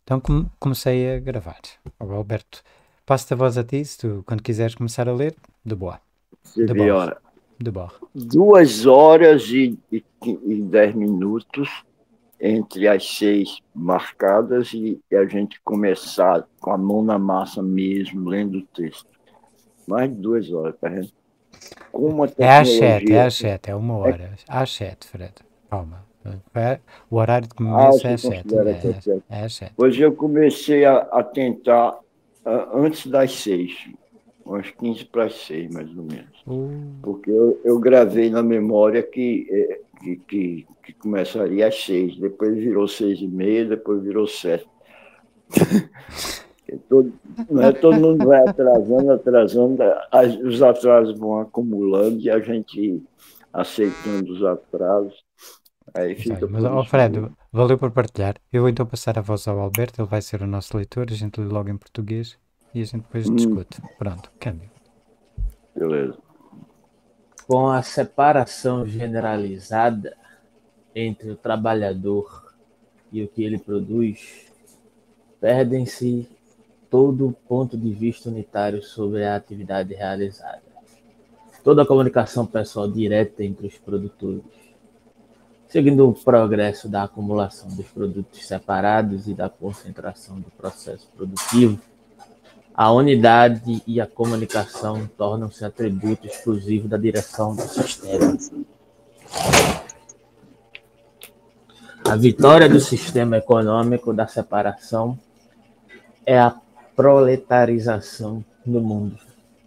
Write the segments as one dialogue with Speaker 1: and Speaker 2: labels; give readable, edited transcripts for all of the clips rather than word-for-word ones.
Speaker 1: Então comecei a gravar. Alberto, passo-te a voz a ti, se tu, quando quiseres começar a ler, de boa.
Speaker 2: Você
Speaker 1: De
Speaker 2: vê,
Speaker 1: borre.
Speaker 2: olha,
Speaker 1: De borre.
Speaker 2: 2 horas e 10 minutos entre as 6 marcadas e a gente começar com a mão na massa mesmo, lendo o texto. Mais de 2 horas, tá vendo? Como a
Speaker 1: É às 7,
Speaker 2: tecnologia...
Speaker 1: é 1 hora. Às 7, Fred. Calma. O horário de
Speaker 2: Ah,
Speaker 1: começo é
Speaker 2: você
Speaker 1: às 7.
Speaker 2: considera que é certo.
Speaker 1: É às 7.
Speaker 2: Hoje eu comecei a tentar antes das 6, umas 15 para as 6, mais ou menos. Porque eu gravei na memória que começaria às 6, depois virou 6h30, depois virou 7. Todo mundo vai atrasando, os atrasos vão acumulando e a gente aceitando os atrasos, aí fica
Speaker 1: Mas,
Speaker 2: por isso
Speaker 1: Fred,
Speaker 2: mesmo.
Speaker 1: valeu por partilhar. Eu vou então passar a voz ao Alberto, ele vai ser o nosso leitor, a gente lê logo em português e a gente depois discute. Pronto, câmbio.
Speaker 2: Beleza.
Speaker 3: Com a separação generalizada entre o trabalhador e o que ele produz, perdem-se todo o ponto de vista unitário sobre a atividade realizada. Toda a comunicação pessoal direta entre os produtores, seguindo o progresso da acumulação dos produtos separados e da concentração do processo produtivo, a unidade e a comunicação tornam-se atributo exclusivo da direção do sistema. A vitória do sistema econômico da separação é a proletarização do mundo.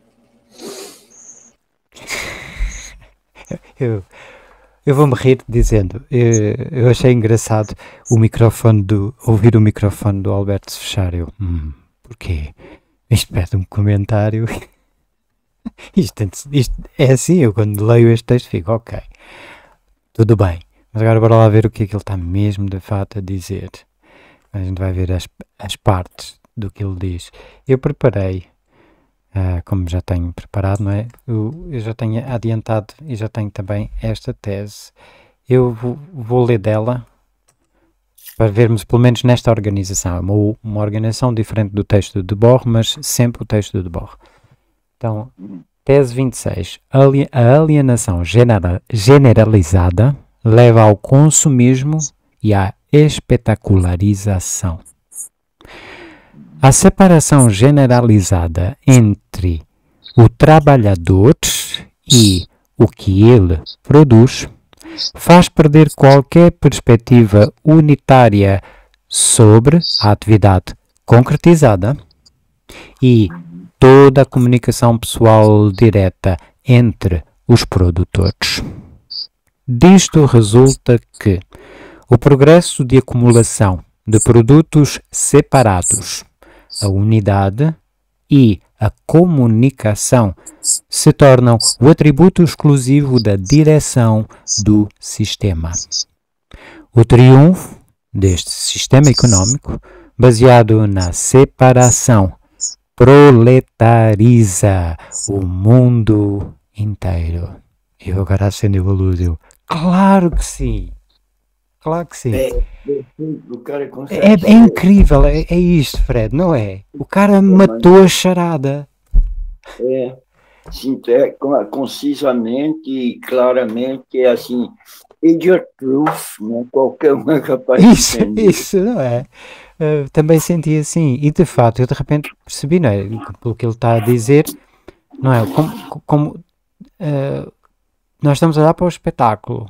Speaker 1: Eu vou-me rir dizendo, eu achei engraçado ouvir o microfone do Alberto se fechar. Porquê? Isto pede um comentário. Isto é assim, eu quando leio este texto fico, ok, tudo bem. Mas agora bora lá ver o que é que ele está mesmo de fato a dizer. A gente vai ver as partes do que ele diz. Eu preparei, como já tenho preparado, não é? Eu já tenho adiantado e já tenho também esta tese. Eu vou ler dela para vermos, pelo menos nesta organização. É uma organização diferente do texto de Debord, mas sempre o texto de Debord. Então, tese 26. A alienação generalizada leva ao consumismo e à espetacularização. A separação generalizada entre o trabalhador e o que ele produz faz perder qualquer perspectiva unitária sobre a atividade concretizada e toda a comunicação pessoal direta entre os produtores. Disto resulta que o progresso de acumulação de produtos separados, a unidade e a comunicação se tornam o atributo exclusivo da direção do sistema. O triunfo deste sistema econômico, baseado na separação, proletariza o mundo inteiro. Eu agora acendi a luz, claro que sim! Claro que sim. É incrível, é isto, Fred, não é? O cara matou a charada.
Speaker 2: Sim, concisamente e claramente, é assim, idiot proof, né? Qualquer um é capaz de entender.
Speaker 1: Isso, não é? Também senti assim, e de fato, eu de repente percebi, não é? Pelo que ele está a dizer, não é? Como nós estamos a dar para o espetáculo.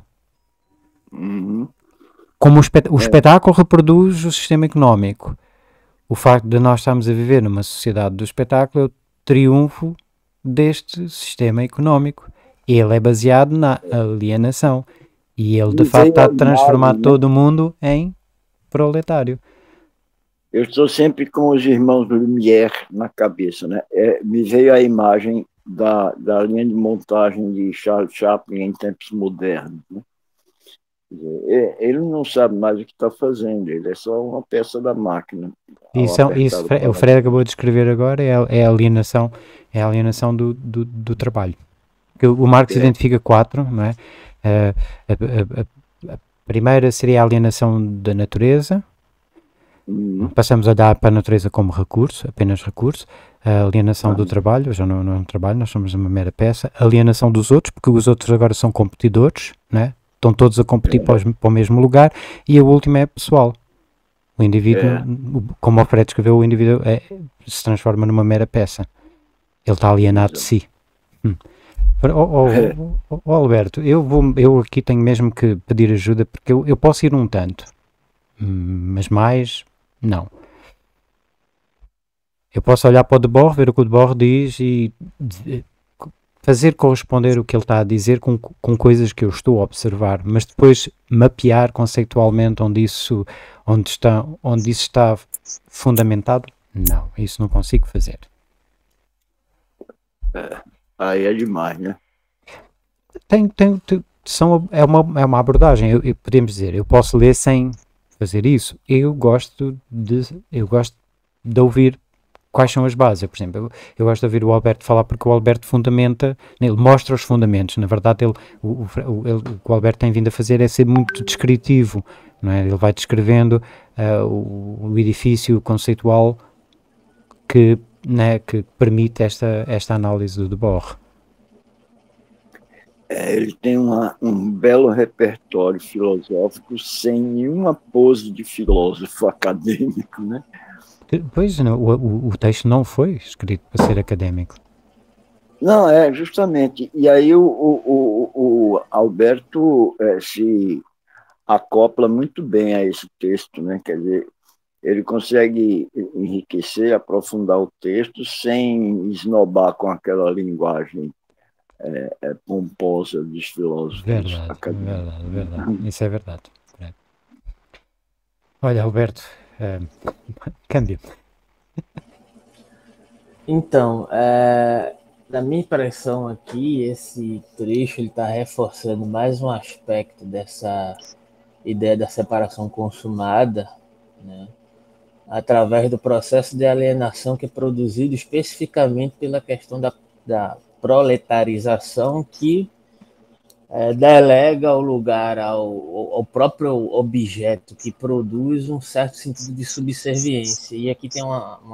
Speaker 1: Como o espetáculo reproduz o sistema económico. O facto de nós estarmos a viver numa sociedade do espetáculo é o triunfo deste sistema económico. Ele é baseado na alienação. E ele, de facto, está a transformar todo mundo em proletário.
Speaker 2: Eu estou sempre com os irmãos Lumière na cabeça, né? Me veio a imagem da linha de montagem de Charles Chaplin em tempos modernos, né? Ele não sabe mais o que está fazendo, ele é só uma peça da máquina.
Speaker 1: Isso o Fred acabou de escrever agora, é a alienação do trabalho. O Marx identifica 4, não é? A primeira seria a alienação da natureza, Passamos a olhar para a natureza como recurso, apenas recurso. A alienação do trabalho, já não é um trabalho, nós somos uma mera peça. A alienação dos outros, porque os outros agora são competidores, né? Estão todos a competir para o mesmo lugar. E a última é pessoal. O indivíduo, como o Fred escreveu, o indivíduo se transforma numa mera peça. Ele está alienado de si. Alberto, eu aqui tenho mesmo que pedir ajuda, porque eu posso ir um tanto, mas mais, não. Eu posso olhar para o Debord, ver o que o Debord diz e fazer corresponder o que ele está a dizer com coisas que eu estou a observar, mas depois mapear conceitualmente onde isso está fundamentado, não, isso não consigo fazer.
Speaker 2: Aí é demais, né?
Speaker 1: É uma abordagem, podemos dizer, eu posso ler sem fazer isso. Eu gosto de ouvir quais são as bases. Por exemplo, eu gosto de ouvir o Alberto falar, porque o Alberto fundamenta, ele mostra os fundamentos. Na verdade, o que o Alberto tem vindo a fazer é ser muito descritivo, não é? Ele vai descrevendo o edifício conceitual que permite esta análise do Debord.
Speaker 2: Ele tem um belo repertório filosófico sem nenhuma pose de filósofo acadêmico, né?
Speaker 1: Pois, não, o texto não foi escrito para ser acadêmico.
Speaker 2: Não, justamente. E aí o Alberto se acopla muito bem a esse texto, né? Quer dizer, ele consegue enriquecer, aprofundar o texto sem esnobar com aquela linguagem pomposa dos filósofos acadêmicos.
Speaker 1: Verdade. Isso é verdade. Olha, Alberto, Cândido.
Speaker 3: Então, na minha impressão aqui, esse trecho está reforçando mais um aspecto dessa ideia da separação consumada, né, através do processo de alienação que é produzido especificamente pela questão da proletarização, que delega o lugar ao próprio objeto que produz um certo sentido de subserviência. E aqui tem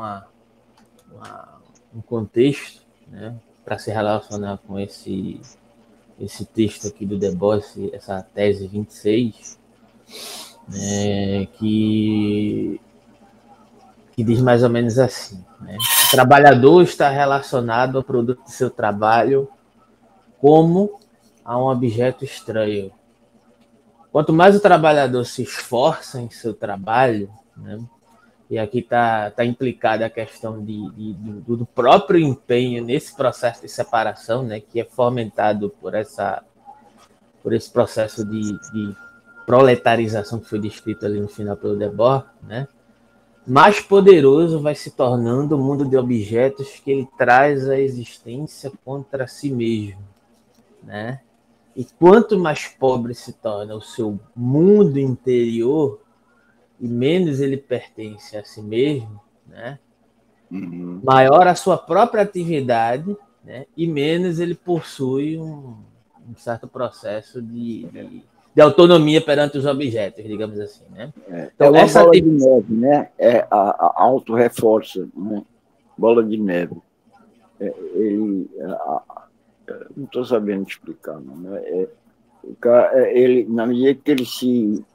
Speaker 3: um contexto, né, para se relacionar com esse texto aqui do Debord, essa tese 26, né, que diz mais ou menos assim, né? O trabalhador está relacionado ao produto de seu trabalho como a um objeto estranho. Quanto mais o trabalhador se esforça em seu trabalho, né, e aqui está implicada a questão do próprio empenho nesse processo de separação, né, que é fomentado por esse processo de proletarização que foi descrito ali no final pelo Debord, né, mais poderoso vai se tornando o mundo de objetos que ele traz à existência contra si mesmo, né? E quanto mais pobre se torna o seu mundo interior e menos ele pertence a si mesmo, né? Maior a sua própria atividade, né? E menos ele possui um certo processo de autonomia perante os objetos, digamos assim, né?
Speaker 2: Então, essa bola de neve, né? A auto-reforça, né? Bola de neve. Não estou sabendo explicar, não, né? Ele, na medida que ele se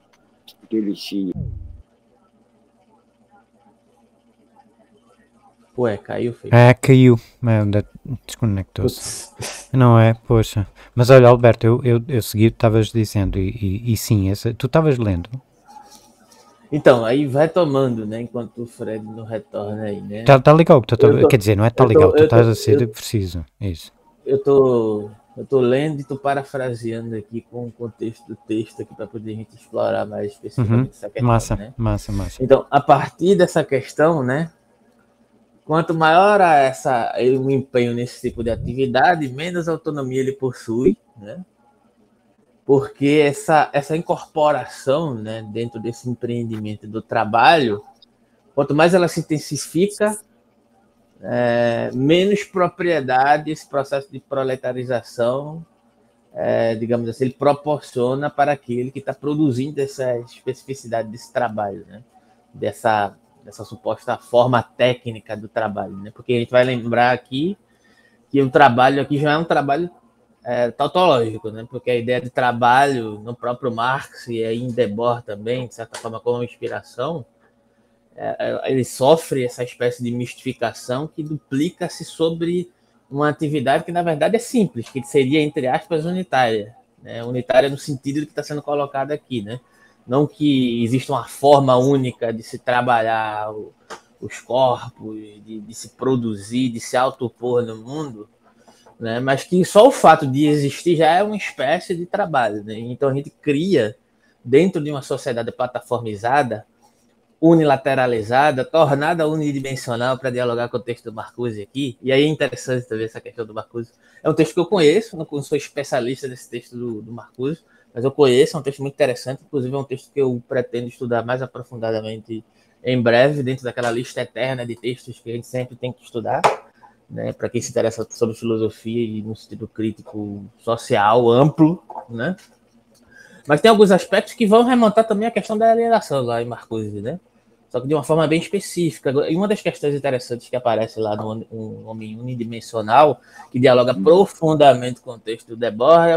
Speaker 3: Ué, caiu, filho.
Speaker 1: Caiu. Desconectou-se. Não é? Poxa. Mas olha, Alberto, eu segui o que estavas dizendo e sim, tu estavas lendo.
Speaker 3: Então, aí vai tomando, né? Enquanto o Fred não retorna aí, né?
Speaker 1: Tá legal. Quer dizer, não é tá legal, tu estás a ser preciso. Isso.
Speaker 3: Eu tô lendo e tô parafraseando aqui com o contexto do texto aqui para poder a gente explorar mais especificamente essa questão.
Speaker 1: Massa.
Speaker 3: Então, a partir dessa questão, né? Quanto maior o empenho nesse tipo de atividade, menos autonomia ele possui, né? Porque essa incorporação, né, dentro desse empreendimento do trabalho, quanto mais ela se intensifica, menos propriedade esse processo de proletarização, digamos assim, ele proporciona para aquele que está produzindo essa especificidade desse trabalho, né? dessa suposta forma técnica do trabalho, né? Porque a gente vai lembrar aqui que o trabalho aqui já é um trabalho tautológico, né? Porque a ideia de trabalho no próprio Marx e aí em Debord também, de certa forma, como inspiração, ele sofre essa espécie de mistificação que duplica-se sobre uma atividade que, na verdade, é simples, que seria, entre aspas, unitária. Né? Unitária no sentido do que está sendo colocado aqui, né? Não que exista uma forma única de se trabalhar os corpos, de se produzir, de se autopor no mundo, né? Mas que só o fato de existir já é uma espécie de trabalho. Né? Então a gente cria, dentro de uma sociedade plataformizada, unilateralizada, tornada unidimensional, para dialogar com o texto do Marcuse aqui, e aí é interessante também essa questão do Marcuse. É um texto que eu conheço, não sou especialista nesse texto do Marcuse, mas eu conheço, é um texto muito interessante, inclusive é um texto que eu pretendo estudar mais aprofundadamente em breve, dentro daquela lista eterna de textos que a gente sempre tem que estudar, né, para quem se interessa sobre filosofia e no sentido crítico social amplo, né? Mas tem alguns aspectos que vão remontar também a questão da alienação lá em Marcuse, né? Só que de uma forma bem específica. E uma das questões interessantes que aparece lá no Homem Unidimensional, que dialoga profundamente com o texto do Debord,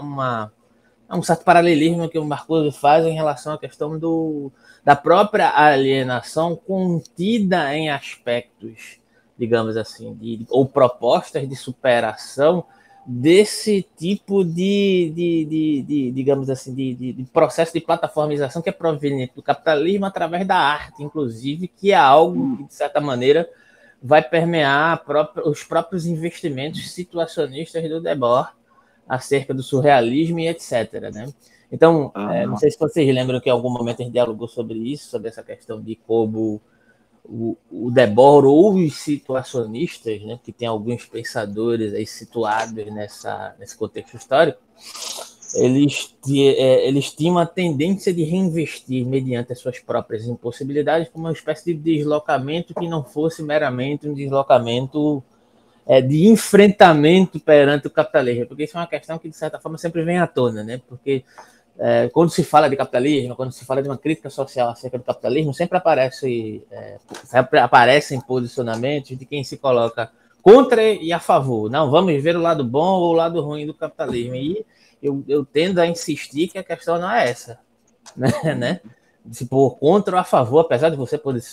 Speaker 3: é um certo paralelismo que o Marcuse faz em relação à questão da própria alienação contida em aspectos, digamos assim, ou propostas de superação desse tipo digamos assim, de processo de plataformização que é proveniente do capitalismo através da arte, inclusive, que é algo que, de certa maneira, vai permear os próprios investimentos situacionistas do Debord acerca do surrealismo e etc. Né? Então, não sei se vocês lembram que em algum momento a gente dialogou sobre isso, sobre essa questão de como o Debord ou os situacionistas, né, que tem alguns pensadores aí situados nesse contexto histórico, eles tinham a tendência de reinvestir mediante as suas próprias impossibilidades como uma espécie de deslocamento que não fosse meramente um deslocamento de enfrentamento perante o capitalismo, porque isso é uma questão que, de certa forma, sempre vem à tona, né? Porque quando se fala de capitalismo, quando se fala de uma crítica social acerca do capitalismo, sempre aparecem posicionamentos de quem se coloca contra e a favor. Não, vamos ver o lado bom ou o lado ruim do capitalismo. E eu tendo a insistir que a questão não é essa, né? Se pôr contra ou a favor, apesar de você poder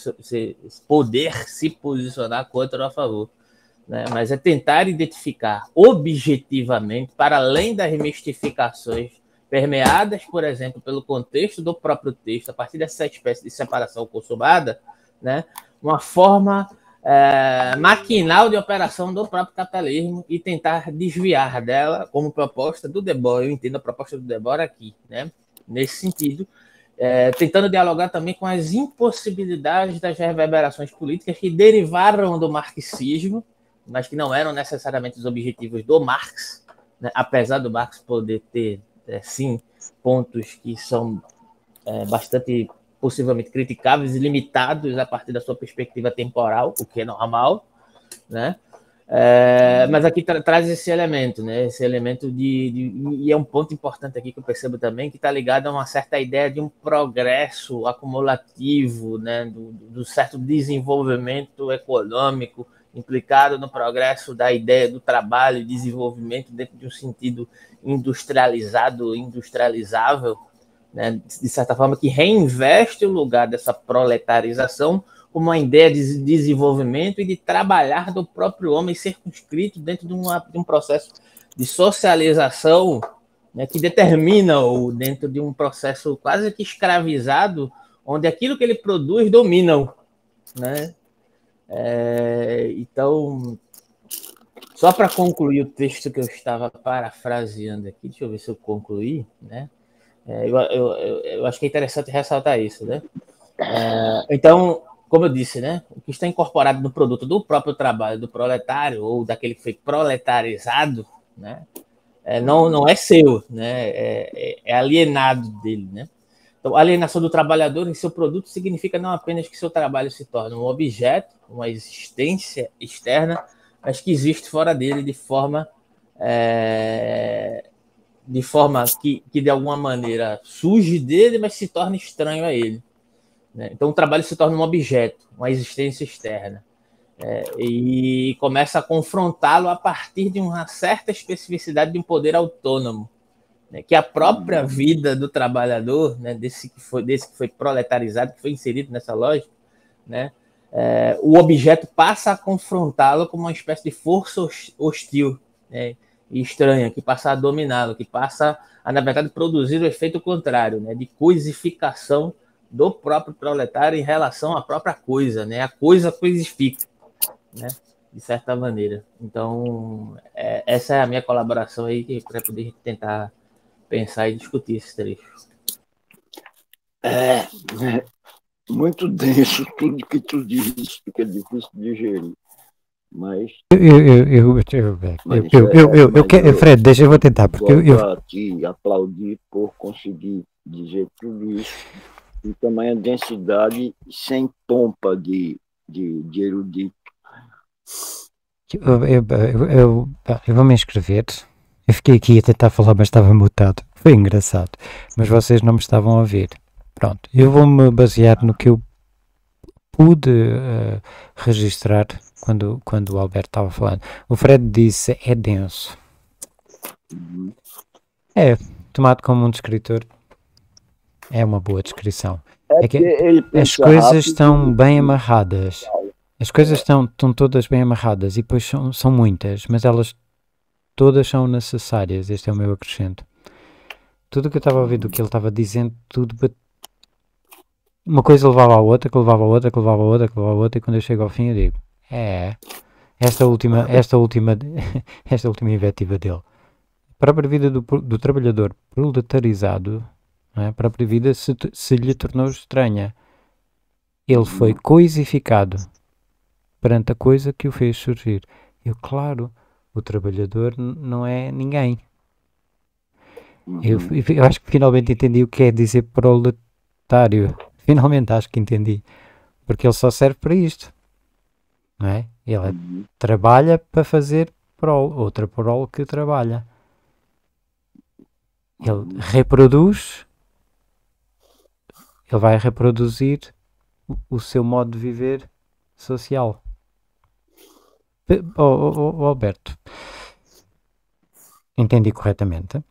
Speaker 3: se posicionar contra ou a favor. Né? Mas é tentar identificar objetivamente, para além das mistificações permeadas, por exemplo, pelo contexto do próprio texto, a partir dessa espécie de separação consumada, né, uma forma maquinal de operação do próprio capitalismo e tentar desviar dela como proposta do Debord. Eu entendo a proposta do Debord aqui, né, nesse sentido, tentando dialogar também com as impossibilidades das reverberações políticas que derivaram do marxismo, mas que não eram necessariamente os objetivos do Marx, né, apesar do Marx poder ter sim, pontos que são bastante possivelmente criticáveis e limitados a partir da sua perspectiva temporal, o que é normal, né? Mas aqui traz esse elemento, né? Esse elemento e é um ponto importante aqui que eu percebo também, que está ligado a uma certa ideia de um progresso acumulativo, né? Do certo desenvolvimento econômico implicado no progresso da ideia do trabalho e desenvolvimento dentro de um sentido industrializado, industrializável, né, de certa forma, que reinveste o lugar dessa proletarização como uma ideia de desenvolvimento e de trabalhar do próprio homem circunscrito dentro de um processo de socialização, né, que determina-o dentro de um processo quase que escravizado, onde aquilo que ele produz domina-o, né? Então, só para concluir o texto que eu estava parafraseando aqui, deixa eu ver se eu concluí, né? Eu acho que é interessante ressaltar isso, né? Então, como eu disse, né? O que está incorporado no produto do próprio trabalho do proletário ou daquele que foi proletarizado, né? Não é seu, né? É alienado dele, né? Então, a alienação do trabalhador em seu produto significa não apenas que seu trabalho se torne um objeto, uma existência externa, mas que existe fora dele de forma que de alguma maneira surge dele, mas se torna estranho a ele. né? Então o trabalho se torna um objeto, uma existência externa, e começa a confrontá-lo a partir de uma certa especificidade de um poder autônomo, né? Que a própria vida do trabalhador, né, desse que foi proletarizado, que foi inserido nessa lógica, né, o objeto passa a confrontá-lo como uma espécie de força hostil, né, e estranha, que passa a dominá-lo, que passa a, na verdade, produzir o efeito contrário, né, de coisificação do próprio proletário em relação à própria coisa, né? A coisa coisifica, né? De certa maneira. Então, essa é a minha colaboração aí para poder tentar pensar e discutir esse trecho.
Speaker 2: Muito denso tudo que tu disse, fica difícil de digerir. Mas.
Speaker 1: Fred, deixa eu vou tentar, porque
Speaker 2: eu te aplaudir por conseguir dizer tudo isso em tamanha densidade, sem pompa de erudito.
Speaker 1: Eu vou me inscrever. Eu fiquei aqui a tentar falar, mas estava mutado. Foi engraçado. Mas vocês não me estavam a ouvir. Pronto. Eu vou-me basear no que eu pude registrar quando o Alberto estava falando. O Fred disse, é denso. Tomado como um descritor, é uma boa descrição. É que as coisas estão bem amarradas. As coisas estão todas bem amarradas e depois são muitas, mas elas todas são necessárias. Este é o meu acrescento. Tudo o que eu estava a ouvir do que ele estava dizendo, uma coisa levava a outra, que levava a outra, que levava a outra, que levava a outra, e quando eu chego ao fim eu digo, esta última inventiva dele. A própria vida do trabalhador proletarizado, não é? A própria vida se lhe tornou estranha. Ele foi coisificado perante a coisa que o fez surgir. Claro, o trabalhador não é ninguém. Eu acho que finalmente entendi o que é dizer proletário. Finalmente acho que entendi. Porque ele só serve para isto. Não é? Ele trabalha para fazer prol. Outra prol que trabalha. Ele reproduz. Ele vai reproduzir o seu modo de viver social. Alberto, entendi corretamente?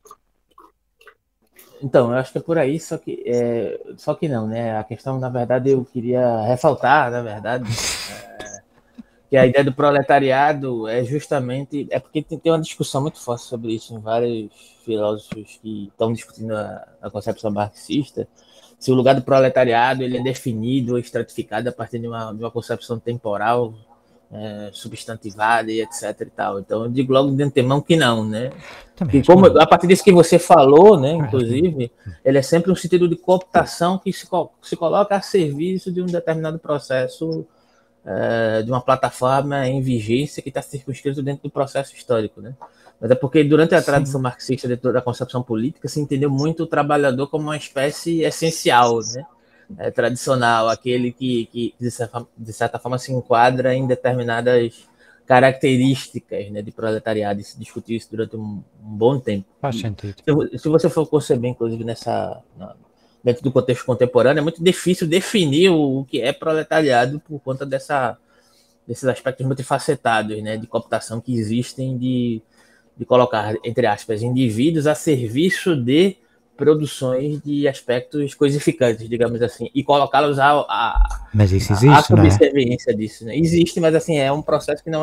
Speaker 3: Então, eu acho que é por aí, só que não, né? A questão, na verdade, eu queria ressaltar, na verdade, que a ideia do proletariado é justamente... É porque tem uma discussão muito forte sobre isso em vários filósofos que estão discutindo a concepção marxista, se o lugar do proletariado ele é definido ou estratificado a partir de uma concepção temporal, substantivada e etc e tal. Então eu digo logo de antemão que não, né? A partir disso que você falou, né, inclusive, ele é sempre um sentido de cooptação que se coloca a serviço de um determinado processo, de uma plataforma em vigência que está circunscrito dentro do processo histórico, né? Mas é porque durante a tradição marxista dentro da concepção política se entendeu muito o trabalhador como uma espécie essencial, né? Tradicional, aquele que de certa forma se enquadra em determinadas características, né, de proletariado, e se discutiu isso durante um bom tempo.
Speaker 1: Faz sentido.
Speaker 3: Se você for conceber, inclusive, dentro do contexto contemporâneo, é muito difícil definir o que é proletariado por conta desses aspectos multifacetados, né, de cooptação que existem de colocar, entre aspas, indivíduos a serviço de produções de aspectos coisificantes, digamos assim, e colocá-los
Speaker 1: mas isso existe,
Speaker 3: a subserviência disso, né? Existe, mas assim, é um processo que não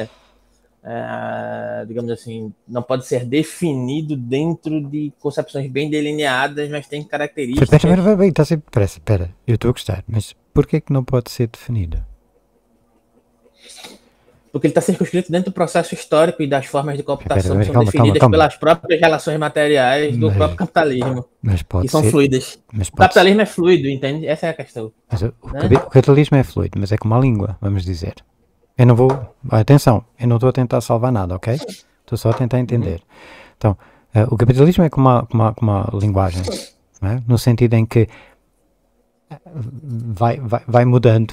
Speaker 3: digamos assim, não pode ser definido dentro de concepções bem delineadas, mas tem características...
Speaker 1: Espera, eu estou a gostar, mas por que não pode ser definido?
Speaker 3: Porque ele está circunscrito dentro do processo histórico e das formas de cooptação que são definidas pelas próprias relações materiais do próprio capitalismo, que são fluidas. O capitalismo é fluido, entende? Essa é a questão.
Speaker 1: Mas o capitalismo é fluido, mas é como a língua, vamos dizer. Eu não vou... Atenção, eu não estou a tentar salvar nada, ok? Estou só a tentar entender. Então, o capitalismo é como uma linguagem, não é? No sentido em que vai mudando.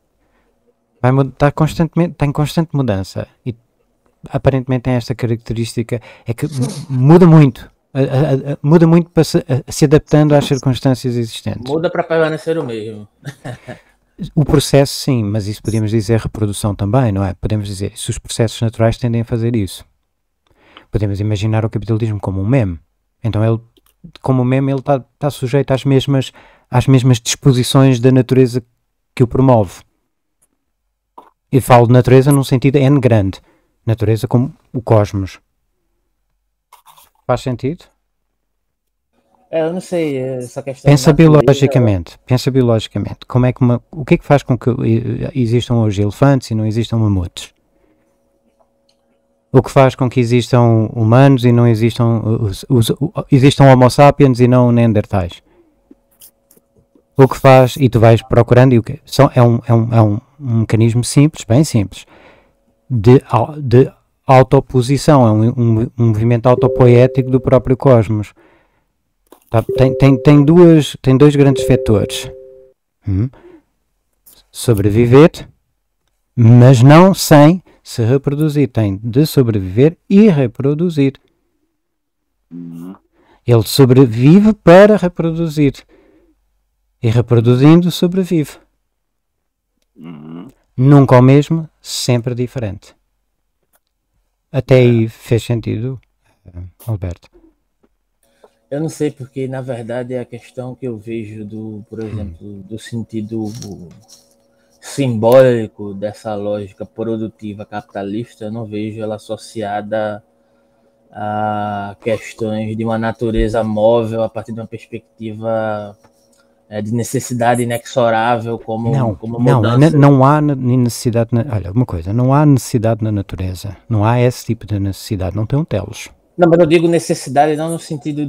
Speaker 1: Tem constante mudança e aparentemente tem esta característica, é que muda muito, Muda muito para se adaptando às circunstâncias existentes.
Speaker 3: Muda para permanecer o mesmo.
Speaker 1: O processo, sim, mas isso podemos dizer reprodução também, não é? Podemos dizer, se os processos naturais tendem a fazer isso. Podemos imaginar o capitalismo como um meme. Então ele, como um meme, ele está sujeito às mesmas disposições da natureza que o promove. E falo de natureza num sentido N grande. Natureza como o cosmos. Faz sentido?
Speaker 3: Eu não sei, essa questão
Speaker 1: Pensa
Speaker 3: da natureza,
Speaker 1: biologicamente. O que é que faz com que existam hoje elefantes e não existam mamutos? O que faz com que existam humanos e não existam homo sapiens e não neandertais? O que faz, e tu vais procurando, é um mecanismo simples, bem simples, de autoposição, é um movimento autopoético do próprio cosmos. Tá? Tem dois grandes vetores. Sobreviver, mas não sem se reproduzir. Tem de sobreviver e reproduzir. Ele sobrevive para reproduzir. E reproduzindo, sobrevive. Nunca o mesmo, sempre diferente. Até aí fez sentido, Alberto?
Speaker 3: Eu não sei, porque na verdade é a questão que eu vejo por exemplo, do sentido simbólico dessa lógica produtiva capitalista, eu não vejo ela associada a questões de uma natureza móvel a partir de uma perspectiva de necessidade inexorável como mudança.
Speaker 1: Não há necessidade, olha, uma coisa, não há necessidade na natureza, não há esse tipo de necessidade, não tem um telos.
Speaker 3: Não, mas eu digo necessidade não no sentido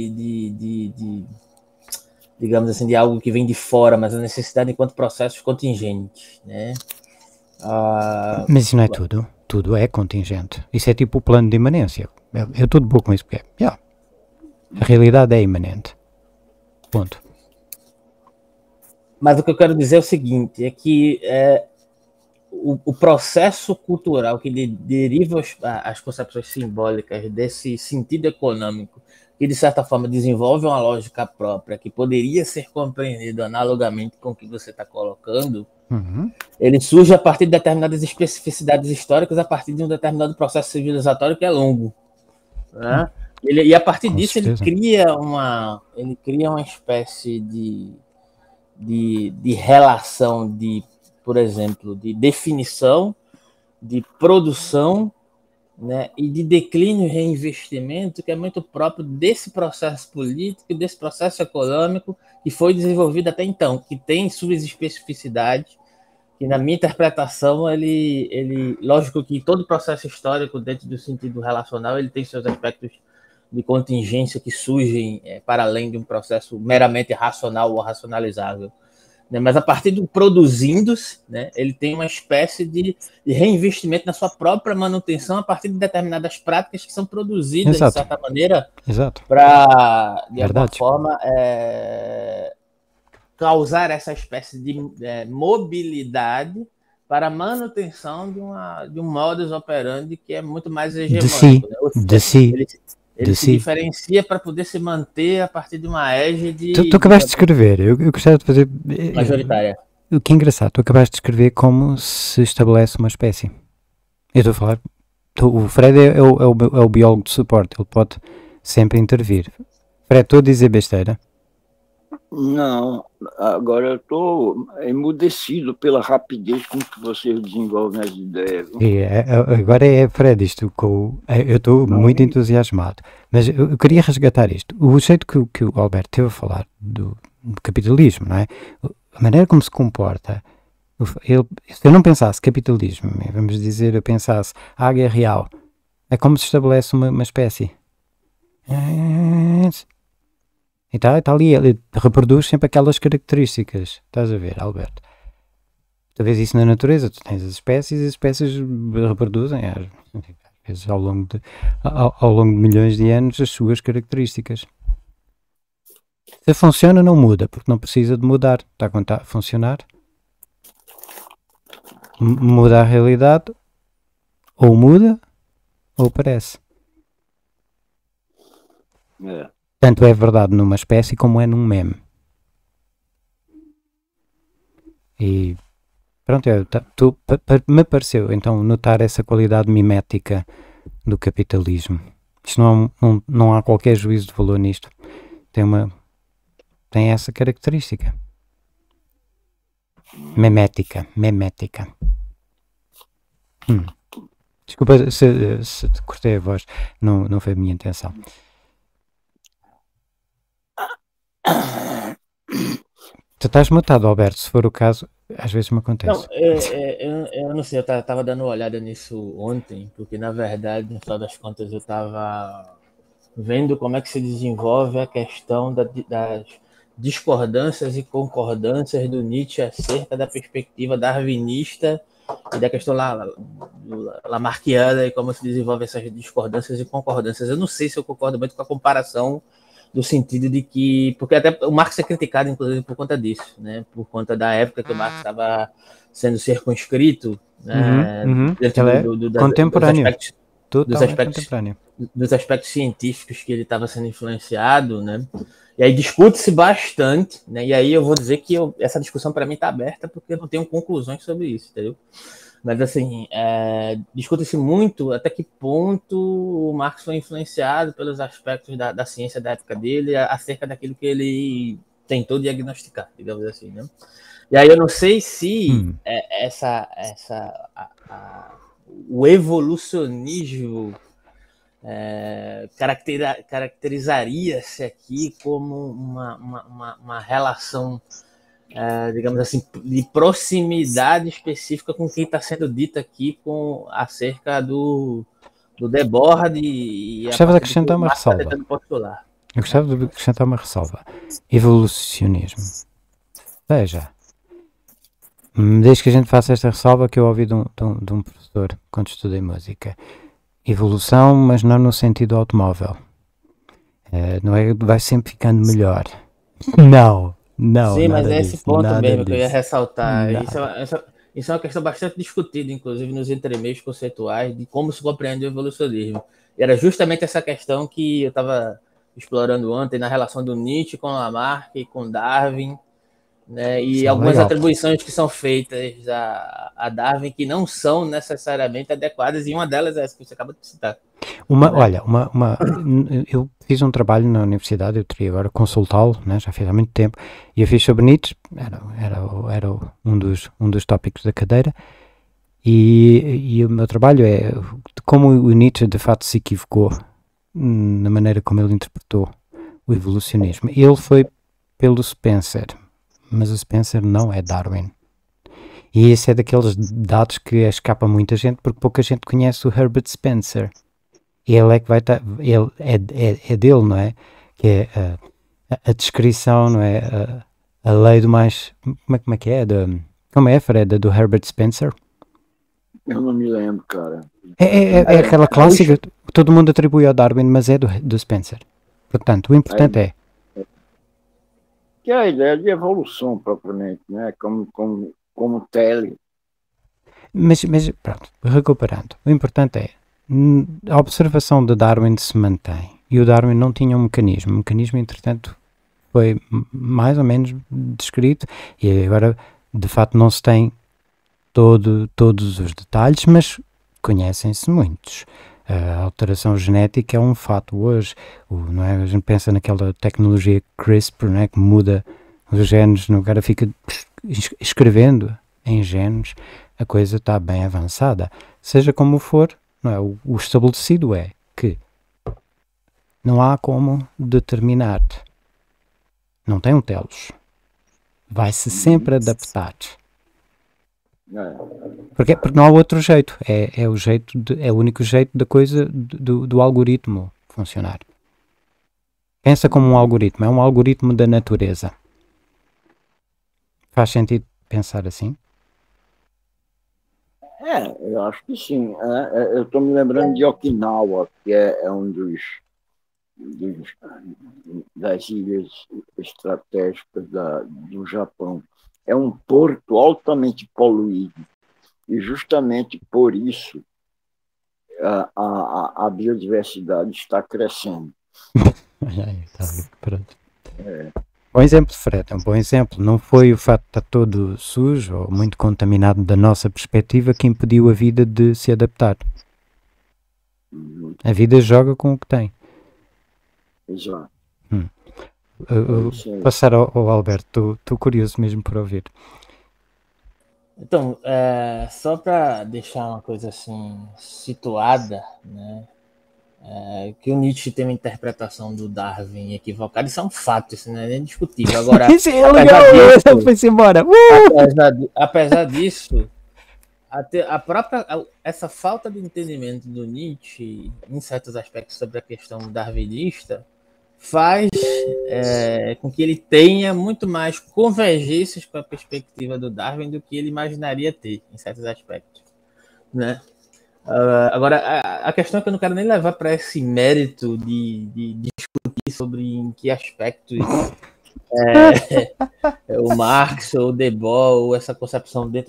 Speaker 3: digamos assim, de algo que vem de fora, mas a necessidade enquanto processos contingentes, né?
Speaker 1: Mas isso não é tudo. Tudo é contingente. Isso é tipo o plano de imanência. Eu estou de boa com isso, porque a realidade é imanente. Ponto.
Speaker 3: Mas o que eu quero dizer é o seguinte, é que o processo cultural que deriva as concepções simbólicas desse sentido econômico, que de certa forma desenvolve uma lógica própria, que poderia ser compreendido analogamente com o que você está colocando, ele surge a partir de determinadas especificidades históricas, a partir de um determinado processo civilizatório que é longo. Né? E a partir disso ele cria uma espécie de relação por exemplo, de definição, de produção, né, e de declínio e reinvestimento, que é muito próprio desse processo político, desse processo econômico que foi desenvolvido até então, que tem suas especificidades, que na minha interpretação, lógico que todo processo histórico, dentro do sentido relacional, ele tem seus aspectos de contingência que surgem para além de um processo meramente racional ou racionalizável. Né? Mas a partir do produzindo-se, né, ele tem uma espécie de reinvestimento na sua própria manutenção a partir de determinadas práticas que são produzidas, de certa maneira, para, de alguma forma, causar essa espécie de mobilidade para a manutenção de um modus operandi que é muito mais hegemônico. Ele se diferencia para poder se manter a partir de uma égide...
Speaker 1: Tu acabaste de escrever, eu gostava de fazer...
Speaker 3: Majoritária.
Speaker 1: O que é engraçado, tu acabaste de escrever como se estabelece uma espécie. Eu estou a falar... O Fred é o biólogo de suporte, ele pode sempre intervir. Fred, estou a dizer besteira?
Speaker 2: Não, agora eu estou emudecido pela rapidez com que vocês desenvolvem as ideias.
Speaker 1: Agora Fred, eu estou muito entusiasmado, mas eu queria resgatar isto. O jeito que o Alberto teve a falar do capitalismo, não é? A maneira como se comporta, se eu não pensasse capitalismo, vamos dizer, eu pensasse águia real, é como se estabelece uma espécie. E está ali, ele reproduz sempre aquelas características. Estás a ver, Alberto? Tu vês isso na natureza, tu tens as espécies reproduzem, às vezes ao longo de milhões de anos, as suas características. Se funciona, não muda, porque não precisa de mudar. Está a funcionar. Muda a realidade, ou muda, ou parece.
Speaker 2: É.
Speaker 1: Tanto é verdade numa espécie como é num meme. E pronto, me pareceu então notar essa qualidade mimética do capitalismo. Isto não há qualquer juízo de valor nisto. Tem essa característica. Memética. Desculpa se te cortei a voz, não foi a minha intenção. Tu estás mutado, Alberto, se for o caso, às vezes me acontece.
Speaker 3: Não, eu não sei, eu tava dando uma olhada nisso ontem, porque na verdade, no final das contas, eu tava vendo como é que se desenvolve a questão das discordâncias e concordâncias do Nietzsche acerca da perspectiva darwinista e da questão lamarckiana e como se desenvolve essas discordâncias e concordâncias. Eu não sei se eu concordo muito com a comparação do sentido de que, porque até o Marx é criticado, inclusive, por conta disso, né? Por conta da época que o Marx estava sendo circunscrito, né? Dentro
Speaker 1: contemporâneo.
Speaker 3: Dos aspectos científicos que ele estava sendo influenciado, né? E aí discute-se bastante, né? E aí eu vou dizer que essa discussão para mim está aberta porque eu não tenho conclusões sobre isso, entendeu? Mas assim, discute-se muito até que ponto o Marx foi influenciado pelos aspectos da ciência da época dele acerca daquilo que ele tentou diagnosticar, digamos assim, né? E aí eu não sei se o evolucionismo caracterizaria-se aqui como uma relação, digamos assim, de proximidade específica com quem está sendo dito aqui acerca do Debord e
Speaker 1: gostava de acrescentar uma ressalva. Eu gostava de acrescentar uma ressalva. Evolucionismo. Veja, desde que a gente faça esta ressalva que eu ouvi de um professor quando estudei música. Evolução, mas não no sentido automóvel. Não é vai sempre ficando melhor. Não.
Speaker 3: Sim, mas é esse ponto mesmo que eu ia ressaltar. Isso é uma questão bastante discutida, inclusive nos entremeios conceituais, de como se compreende o evolucionismo. E era justamente essa questão que eu estava explorando ontem na relação do Nietzsche com Lamarck e com Darwin, né? E algumas atribuições que são feitas a Darwin que não são necessariamente adequadas, e uma delas é essa que você acaba de citar.
Speaker 1: Olha, eu fiz um trabalho na universidade, eu teria agora consultá-lo, né, já fiz há muito tempo, e eu fiz sobre Nietzsche, era um dos tópicos da cadeira, e o meu trabalho é como o Nietzsche de fato se equivocou na maneira como ele interpretou o evolucionismo. Ele foi pelo Spencer, mas o Spencer não é Darwin. E esse é daqueles dados que escapa muita gente, porque pouca gente conhece o Herbert Spencer. Ele é que vai estar, ele é dele, não é? Que é a descrição, não é? A lei do mais, como é que é? Como é, Fred? Do Herbert Spencer?
Speaker 2: Eu não me lembro, cara.
Speaker 1: É aquela clássica que todo mundo atribui ao Darwin, mas é do Spencer. Portanto, o importante é
Speaker 2: que é a ideia de evolução propriamente, né? Como tele.
Speaker 1: Mas pronto, recuperando. O importante é a observação de Darwin se mantém. E o Darwin não tinha um mecanismo. O mecanismo, entretanto, foi mais ou menos descrito. E agora, de facto, não se tem todos os detalhes, mas conhecem-se muitos. A alteração genética é um fato hoje. Não é? A gente pensa naquela tecnologia CRISPR, não é? Que muda os genes, o cara fica escrevendo em genes. A coisa está bem avançada. Seja como for, não é? O estabelecido é que não há como determinar. Não tem um telos. Vai-se sempre adaptar. Porque não há outro jeito. É o único jeito da coisa do algoritmo funcionar. Pensa como um algoritmo. É um algoritmo da natureza. Faz sentido pensar assim?
Speaker 2: Eu acho que sim. Eu estou me lembrando de Okinawa, que é um das ilhas estratégicas do Japão. É um porto altamente poluído. E justamente por isso a biodiversidade está crescendo.
Speaker 1: Olha aí, tá bem, pronto.
Speaker 2: É,
Speaker 1: Bom exemplo, Fred, é um bom exemplo. Não foi o facto de estar todo sujo ou muito contaminado da nossa perspectiva que impediu a vida de se adaptar.
Speaker 2: uhum,
Speaker 1: A vida joga com o que tem.
Speaker 2: exato. É isso aí.
Speaker 1: Passar ao Alberto, estou curioso mesmo por ouvir.
Speaker 3: Então, só para deixar uma coisa assim situada, né? Que o Nietzsche tem uma interpretação do Darwin equivocada, isso é um fato, isso não é nem discutível. Agora,
Speaker 1: Isso é legal,
Speaker 3: apesar disso,
Speaker 1: foi-se embora.
Speaker 3: apesar disso, essa falta de entendimento do Nietzsche em certos aspectos sobre a questão darwinista faz com que ele tenha muito mais convergências com a perspectiva do Darwin do que ele imaginaria ter em certos aspectos, né? Agora, a questão é que eu não quero nem levar para esse mérito de discutir sobre em que aspectos o Marx ou o Debord ou essa concepção dentro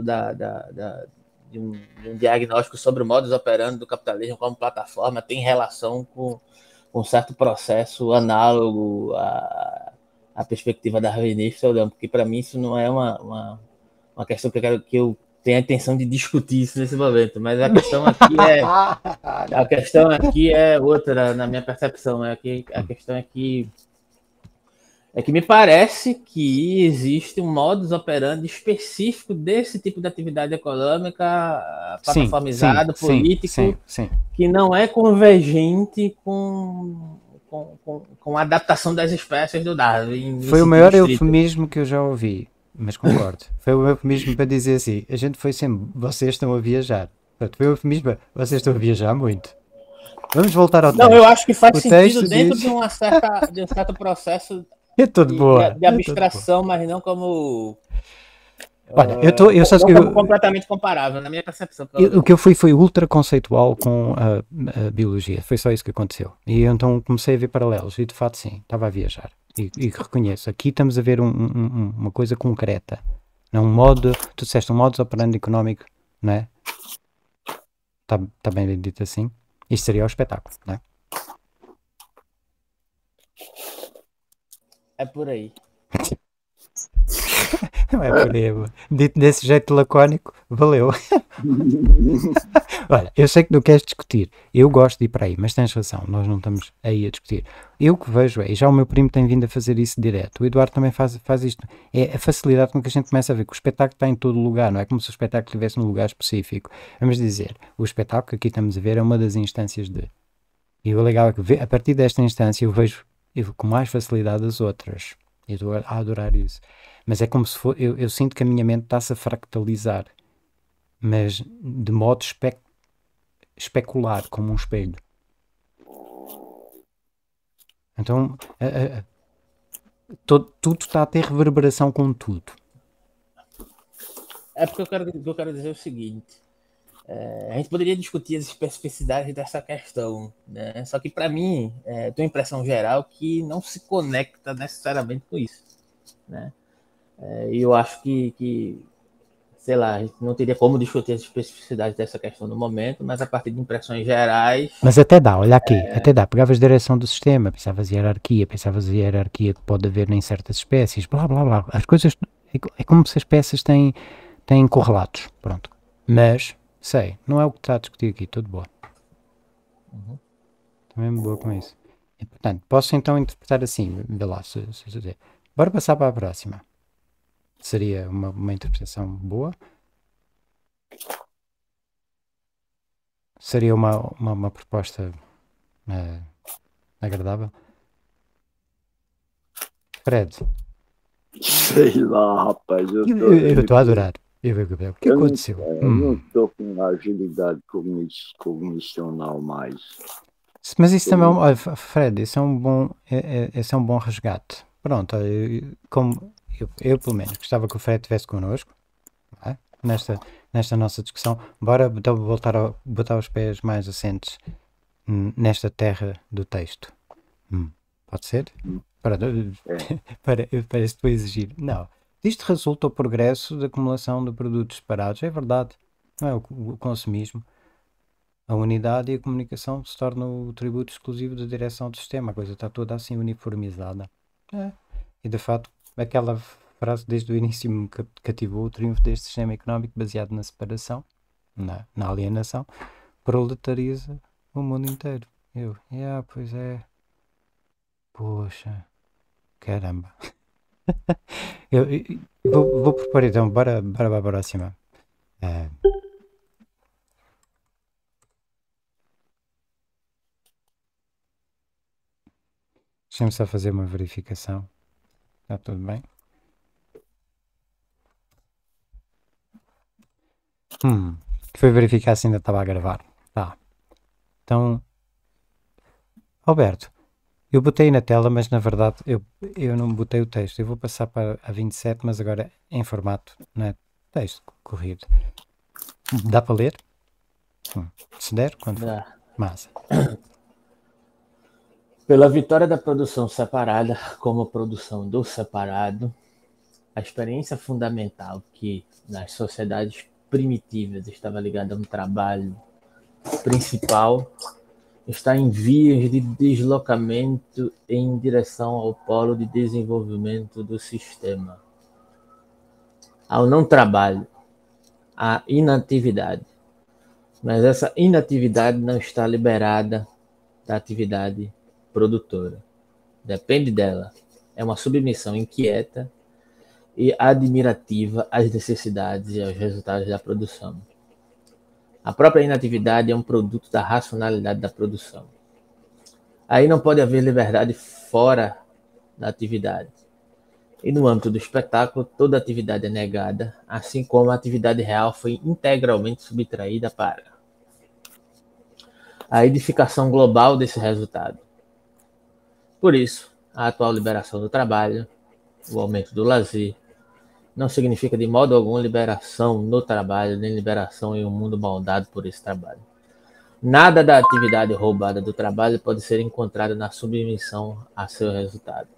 Speaker 3: de um diagnóstico sobre o modus operandi do capitalismo como plataforma tem relação com um certo processo análogo à perspectiva darwinista ou não, porque para mim isso não é uma questão que eu tenho a intenção de discutir isso nesse momento, mas a questão aqui é outra na minha percepção, a questão é que me parece que existe um modus operandi específico desse tipo de atividade econômica plataformizado, político, que não é convergente com a adaptação das espécies do Darwin.
Speaker 1: Foi o maior eufemismo que eu já ouvi, mas concordo. Foi o eufemismo para dizer assim, a gente foi sempre, vocês estão a viajar. Portanto, foi o eufemismo, vocês estão a viajar muito. Vamos voltar ao texto.
Speaker 3: Não, eu acho que faz sentido dentro de um certo processo de abstração, mas não como...
Speaker 1: Olha, eu só
Speaker 3: como completamente comparável, na minha percepção.
Speaker 1: O que eu fui foi ultra conceitual com a biologia. Foi só isso que aconteceu. E então comecei a ver paralelos. E de fato, sim, estava a viajar. E reconheço, aqui estamos a ver uma coisa concreta. Não um modo, tu disseste um modus operandi económico, não é? Está bem dito assim. Isto seria o espetáculo, não é?
Speaker 3: É por aí.
Speaker 1: Não é por aí. Dito desse jeito lacónico, valeu. Olha, eu sei que não queres discutir. Eu gosto de ir para aí, mas tens razão. Nós não estamos aí a discutir. Eu que vejo e já o meu primo tem vindo a fazer isso direto. O Eduardo também faz isto. É a facilidade com que a gente começa a ver que o espetáculo está em todo lugar. Não é como se o espetáculo estivesse num lugar específico. Vamos dizer, o espetáculo que aqui estamos a ver é uma das instâncias de... E o legal é que a partir desta instância eu vejo com mais facilidade as outras. Eu estou a adorar isso. Mas é como se for, eu sinto que a minha mente está-se a fractalizar, mas de modo especular, como um espelho. Então, tudo está a ter reverberação com tudo.
Speaker 3: É porque eu quero dizer o seguinte, a gente poderia discutir as especificidades dessa questão, né? Só que para mim, tem uma impressão geral que não se conecta necessariamente com isso, né? E eu acho que, sei lá, a gente não teria como discutir as especificidades dessa questão no momento, mas a partir de impressões gerais...
Speaker 1: Mas até dá, olha aqui, até dá. Pegavas direção do sistema, pensavas hierarquia que pode haver em certas espécies, blá, blá, blá. As coisas, é como se as peças têm correlatos, pronto. Mas, sei, não é o que está a discutir aqui, tudo boa. Também me boa com isso. E, portanto, posso então interpretar assim, vê lá, bora passar para a próxima. Seria uma interpretação boa. Seria uma proposta agradável. Fred.
Speaker 2: Sei lá, rapaz.
Speaker 1: Eu estou a adorar. O que aconteceu?
Speaker 2: Eu não estou com agilidade cognicional mais.
Speaker 1: Mas isso também, Fred, esse é um bom resgate. Pronto, eu pelo menos gostava que o Fred estivesse connosco, não é? Nesta nossa discussão. Bora voltar a botar os pés mais assentes nesta terra do texto. Pode ser? Para isso depois exigir. Não. Disto resulta o progresso da acumulação de produtos separados. É verdade. Não é o consumismo. A unidade e a comunicação se tornam o tributo exclusivo da direção do sistema. A coisa está toda assim uniformizada. É. E de fato, aquela frase desde o início me cativou: o triunfo deste sistema económico baseado na separação, na alienação, proletariza o mundo inteiro. Pois é. Poxa, caramba. Vou propor então, bora para a próxima. Deixa-me só fazer uma verificação. Está tudo bem? Foi verificar se ainda estava a gravar. Tá. Então, Alberto, eu botei na tela, mas na verdade eu não botei o texto. Eu vou passar para a 27, mas agora em formato, não é? Texto corrido. Dá para ler? Se der, quando for.
Speaker 3: Dá.
Speaker 1: Massa.
Speaker 3: Pela vitória da produção separada como produção do separado, a experiência fundamental que nas sociedades primitivas estava ligada a um trabalho principal está em vias de deslocamento em direção ao polo de desenvolvimento do sistema. Ao não trabalho, à inatividade. Mas essa inatividade não está liberada da atividade produtora. Depende dela. É uma submissão inquieta e admirativa às necessidades e aos resultados da produção. A própria inatividade é um produto da racionalidade da produção. Aí não pode haver liberdade fora da atividade. E no âmbito do espetáculo, toda atividade é negada, assim como a atividade real foi integralmente subtraída para a edificação global desse resultado. Por isso, a atual liberação do trabalho, o aumento do lazer, não significa de modo algum liberação no trabalho, nem liberação em um mundo moldado por esse trabalho. Nada da atividade roubada do trabalho pode ser encontrado na submissão a seu resultado.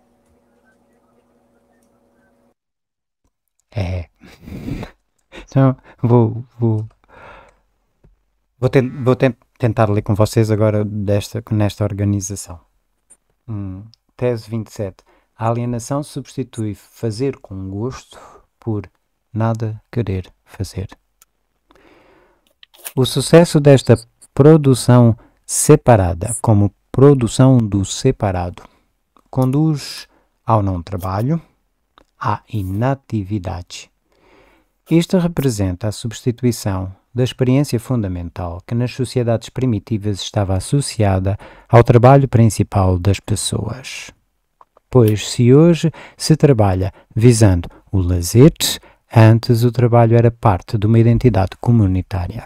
Speaker 1: Então, vou tentar ler com vocês agora nesta organização. Tese 27. A alienação substitui fazer com gosto por nada querer fazer. O sucesso desta produção separada, como produção do separado, conduz ao não trabalho, à inatividade. Isto representa a substituição da experiência fundamental que nas sociedades primitivas estava associada ao trabalho principal das pessoas. Pois se hoje se trabalha visando o lazer, antes o trabalho era parte de uma identidade comunitária.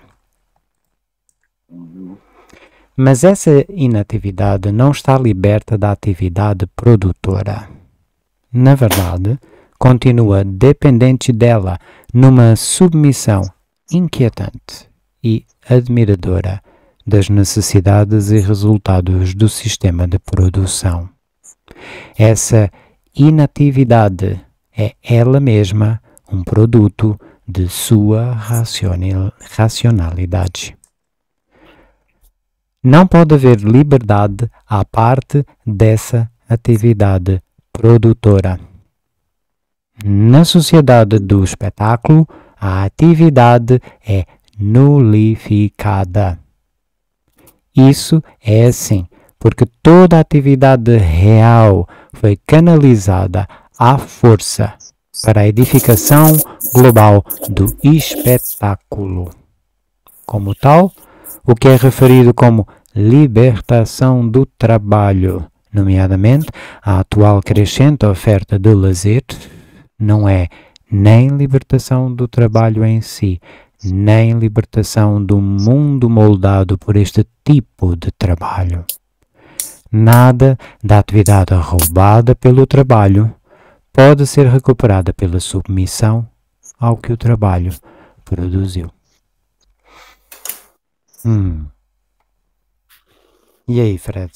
Speaker 1: Mas essa inatividade não está liberta da atividade produtora. Na verdade, continua dependente dela numa submissão inquietante e admiradora das necessidades e resultados do sistema de produção. Essa inatividade é ela mesma um produto de sua racionalidade. Não pode haver liberdade à parte dessa atividade produtora. Na sociedade do espetáculo, a atividade é nulificada. Isso é assim, porque toda a atividade real foi canalizada à força para a edificação global do espetáculo. Como tal, o que é referido como libertação do trabalho, nomeadamente a atual crescente oferta de lazer, não é nem libertação do trabalho em si, nem libertação do mundo moldado por este tipo de trabalho. Nada da atividade roubada pelo trabalho pode ser recuperada pela submissão ao que o trabalho produziu. E aí, Fred?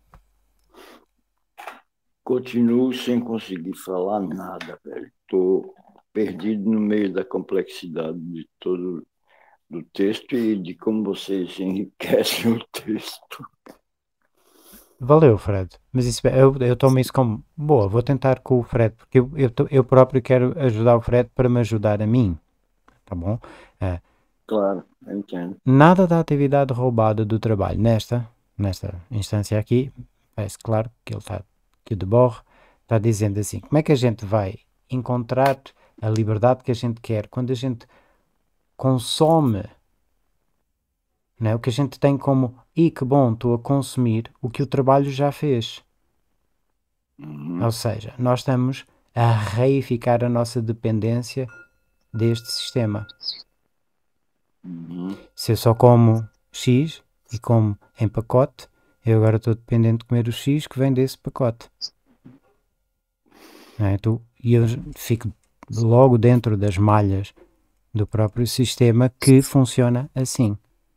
Speaker 2: Continuo sem conseguir falar nada, velho. Estou perdido no meio da complexidade de todo do texto e de como vocês enriquecem o texto.
Speaker 1: Valeu, Fred. Mas isso, eu tomo isso como boa. Vou tentar com o Fred, porque eu próprio quero ajudar o Fred para me ajudar a mim. Tá bom?
Speaker 2: Claro, eu entendo.
Speaker 1: Nada da atividade roubada do trabalho. Nesta instância aqui, parece claro que ele está, que o Debord está dizendo assim: como é que a gente vai encontrar a liberdade que a gente quer quando a gente consome, né? O que a gente tem como, e que bom, estou a consumir o que o trabalho já fez. Ou seja, nós estamos a reificar a nossa dependência deste sistema. Se eu só como X e como em pacote, eu agora estou dependente de comer o X que vem desse pacote. Não é? E eu fico logo dentro das malhas do próprio sistema que funciona assim.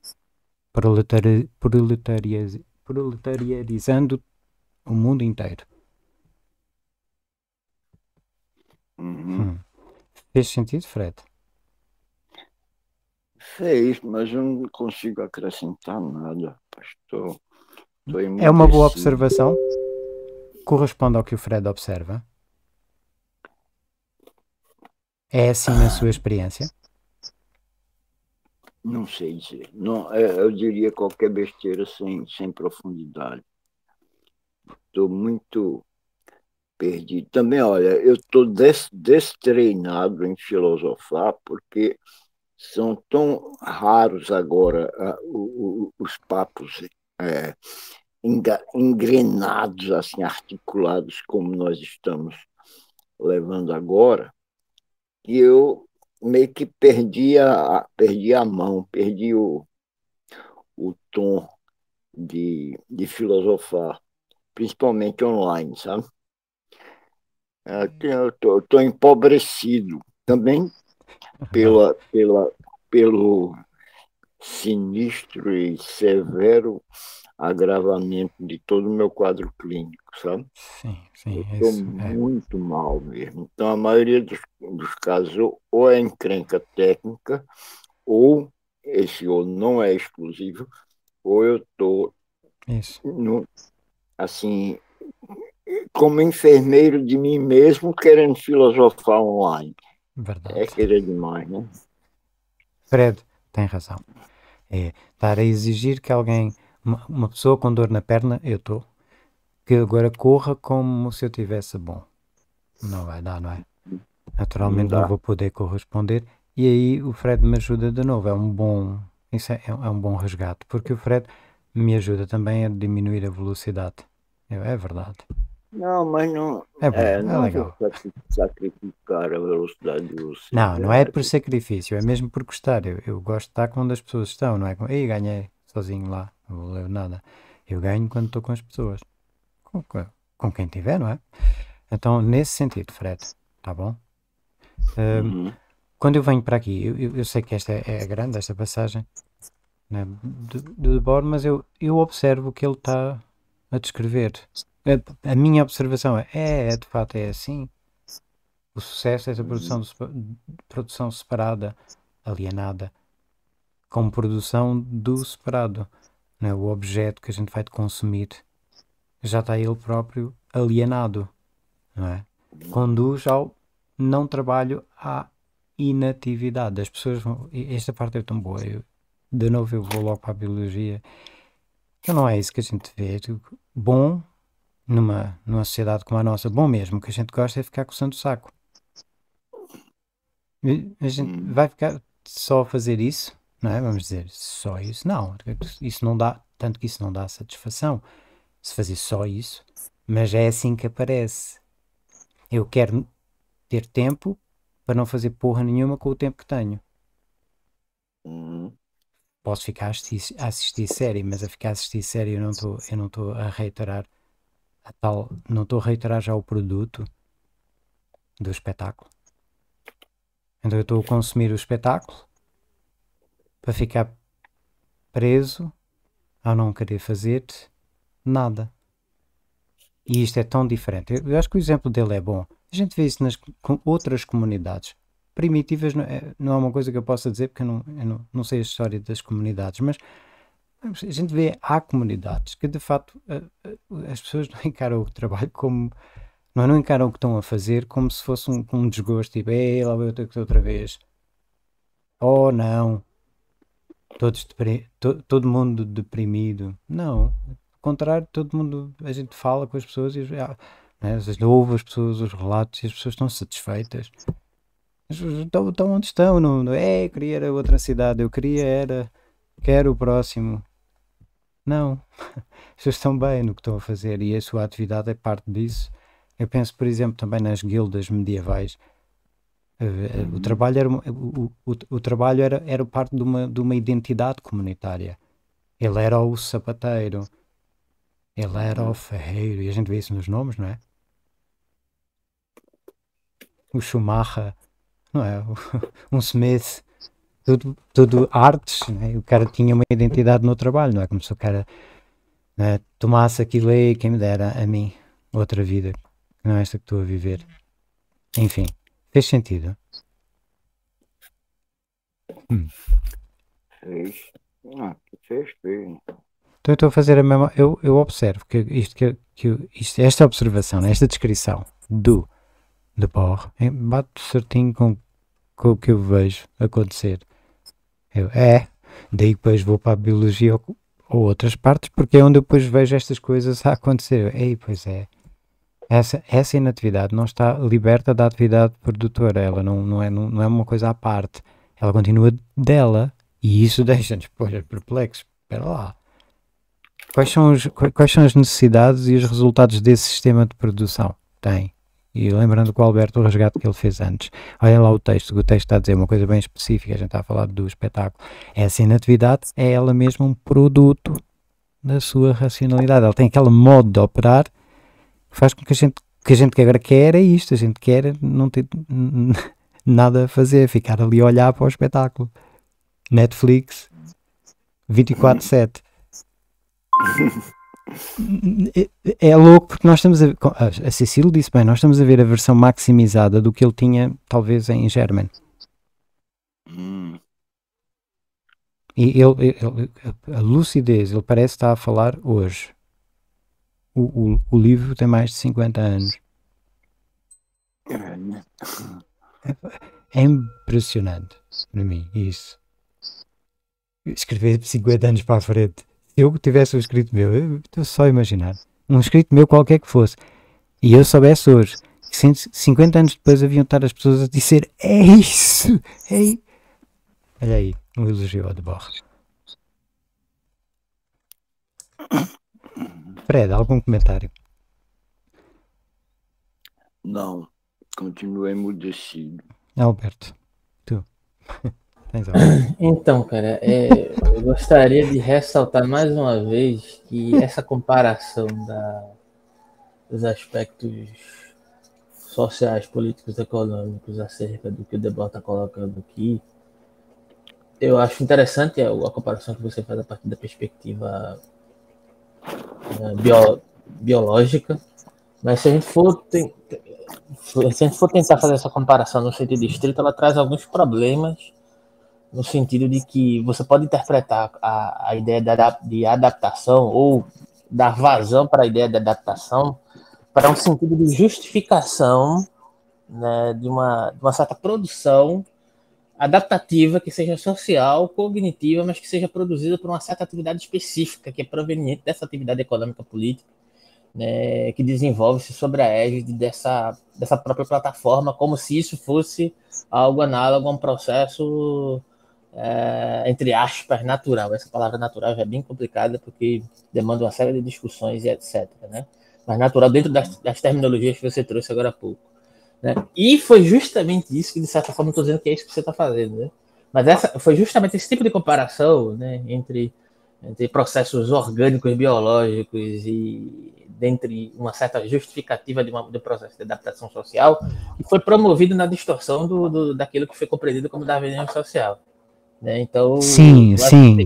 Speaker 1: Proletariarizando o mundo inteiro. Fez sentido, Fred?
Speaker 2: Fez, mas eu não consigo acrescentar nada. Estou
Speaker 1: É uma boa observação. Corresponde ao que o Fred observa. É assim na sua experiência?
Speaker 2: Não sei dizer. Não, eu diria qualquer besteira sem profundidade. Estou muito perdido. Também, olha, eu estou destreinado em filosofar, porque são tão raros agora os papos engrenados, assim, articulados, como nós estamos levando agora, que eu meio que perdi a mão, perdi o tom de filosofar, principalmente online, sabe? Eu estou empobrecido também pelo sinistro e severo agravamento de todo o meu quadro clínico, sabe?
Speaker 1: Sim,
Speaker 2: Eu
Speaker 1: é
Speaker 2: estou
Speaker 1: isso.
Speaker 2: muito mal mesmo. Então, a maioria dos casos ou é encrenca técnica, ou esse ou não é exclusivo, ou eu estou, assim, como enfermeiro de mim mesmo, querendo filosofar online.
Speaker 1: Verdade.
Speaker 2: É querer demais, né?
Speaker 1: Fred tem razão. É estar a exigir que alguém, uma pessoa com dor na perna, eu estou, que agora corra como se eu tivesse bom. Não vai dar, não é? Naturalmente não vou poder corresponder. E aí o Fred me ajuda de novo. Isso é um bom resgate, porque o Fred me ajuda também a diminuir a velocidade. É verdade.
Speaker 2: Não, mas não.
Speaker 1: É bom, é
Speaker 2: Não
Speaker 1: legal.
Speaker 2: vou sacrificar a velocidade de você.
Speaker 1: Não é por sacrifício, é mesmo por gostar. Eu gosto de estar quando as pessoas estão, não é? Ei, ganhei sozinho lá, não vou ler nada. Eu ganho quando estou com as pessoas. Com quem tiver, não é? Então, nesse sentido, Fred, tá bom? Quando eu venho para aqui, eu sei que esta é grande, esta passagem, né, do Debord, mas eu observo o que ele está a descrever. A minha observação de fato é assim. O sucesso é essa produção separada, alienada, como produção do separado. Né? O objeto que a gente vai consumir já está ele próprio alienado. Não é? Conduz ao não trabalho, à inatividade. As pessoas vão... Esta parte é tão boa. De novo eu vou logo para a biologia. Então não é isso que a gente vê. Bom, numa sociedade como a nossa, bom mesmo, o que a gente gosta é ficar coçando o saco. A gente vai ficar só a fazer isso, não é? Vamos dizer, só isso. Não, isso não dá, tanto que isso não dá satisfação. Se fazer só isso, mas é assim que aparece. Eu quero ter tempo para não fazer porra nenhuma com o tempo que tenho. Posso ficar a assistir série, mas a ficar a assistir série eu não estou a reiterar não estou a reiterar já o produto do espetáculo. Então eu estou a consumir o espetáculo para ficar preso ao não querer fazer nada. E isto é tão diferente. Eu acho que o exemplo dele é bom. A gente vê isso nas outras comunidades. primitivas não é uma coisa que eu possa dizer, porque eu não sei a história das comunidades, mas a gente vê, há comunidades que de facto as pessoas não encaram o trabalho como, não encaram o que estão a fazer como se fosse um desgosto, tipo, lá vou eu outra vez, oh não, todo mundo deprimido. Não, ao contrário, todo mundo, a gente fala com as pessoas e né, às vezes ouve as pessoas, os relatos, e as pessoas estão satisfeitas. Estão onde estão, eu queria era outra cidade, quero o próximo. Não, as pessoas estão bem no que estão a fazer e a sua atividade é parte disso. Eu penso, por exemplo, também nas guildas medievais. O trabalho era parte de uma identidade comunitária. Ele era o sapateiro, ele era o ferreiro, e a gente vê isso nos nomes, não é? O Schumacher, não é? Um Smith, tudo artes, né? O cara tinha uma identidade no trabalho, não é? Como se o cara, né, tomasse aquilo aí, quem me dera a mim outra vida, que não é esta que estou a viver. Enfim, fez sentido?
Speaker 2: Fez. Fez.
Speaker 1: Então eu estou a fazer a mesma. Eu observo que esta observação, esta descrição de Bohr bate certinho com o que eu vejo acontecer. Daí depois vou para a biologia ou outras partes, porque é onde eu depois vejo estas coisas a acontecer. Pois é. Essa inatividade não está liberta da atividade produtora, ela não é uma coisa à parte, ela continua dela, e isso deixa-nos perplexos. Espera lá. Quais são as necessidades e os resultados desse sistema de produção? Tem. E lembrando com o Alberto o resgate que ele fez antes. Olha lá o texto está a dizer uma coisa bem específica, a gente está a falar do espetáculo. Essa inatividade é ela mesma um produto da sua racionalidade. Ela tem aquele modo de operar que faz com que a gente que agora quer é isto. A gente quer não ter nada a fazer, ficar ali a olhar para o espetáculo. Netflix 24/7. É louco porque nós estamos a Cecília disse bem, nós estamos a ver a versão maximizada do que ele tinha talvez em German. E a lucidez, ele parece estar a falar hoje. O livro tem mais de 50 anos. É impressionante para mim isso. Escrever 50 anos para a frente. Se eu tivesse um escrito meu, eu estou só a imaginar, um escrito meu qualquer que fosse, e eu soubesse hoje que 50 anos depois haviam estar as pessoas a dizer é isso, olha aí, um elogio ao de Bohr. Fred, algum comentário?
Speaker 2: Não, continuo emudecido.
Speaker 1: Alberto, tu tens algo?
Speaker 3: Então, cara, eu gostaria de ressaltar mais uma vez que essa comparação dos aspectos sociais, políticos, econômicos acerca do que o Debord está colocando aqui, eu acho interessante a comparação que você faz a partir da perspectiva biológica, mas se a gente for tentar fazer essa comparação no sentido estrito, ela traz alguns problemas, no sentido de que você pode interpretar a ideia de adaptação ou dar vazão para a ideia de adaptação para um sentido de justificação, né, de uma certa produção adaptativa que seja social, cognitiva, mas que seja produzida por uma certa atividade específica que é proveniente dessa atividade econômica política, né, que desenvolve-se sobre a égide dessa própria plataforma, como se isso fosse algo análogo a um processo entre aspas, natural. Essa palavra natural já é bem complicada porque demanda uma série de discussões e etc. Né? Mas natural dentro das terminologias que você trouxe agora há pouco. Né? E foi justamente isso que, de certa forma, estou dizendo que é isso que você está fazendo. Né? Mas foi justamente esse tipo de comparação, né, entre processos orgânicos, biológicos e dentre uma certa justificativa do processo de adaptação social que foi promovido na distorção daquilo que foi compreendido como darwinismo social. Né? Então,
Speaker 1: sim,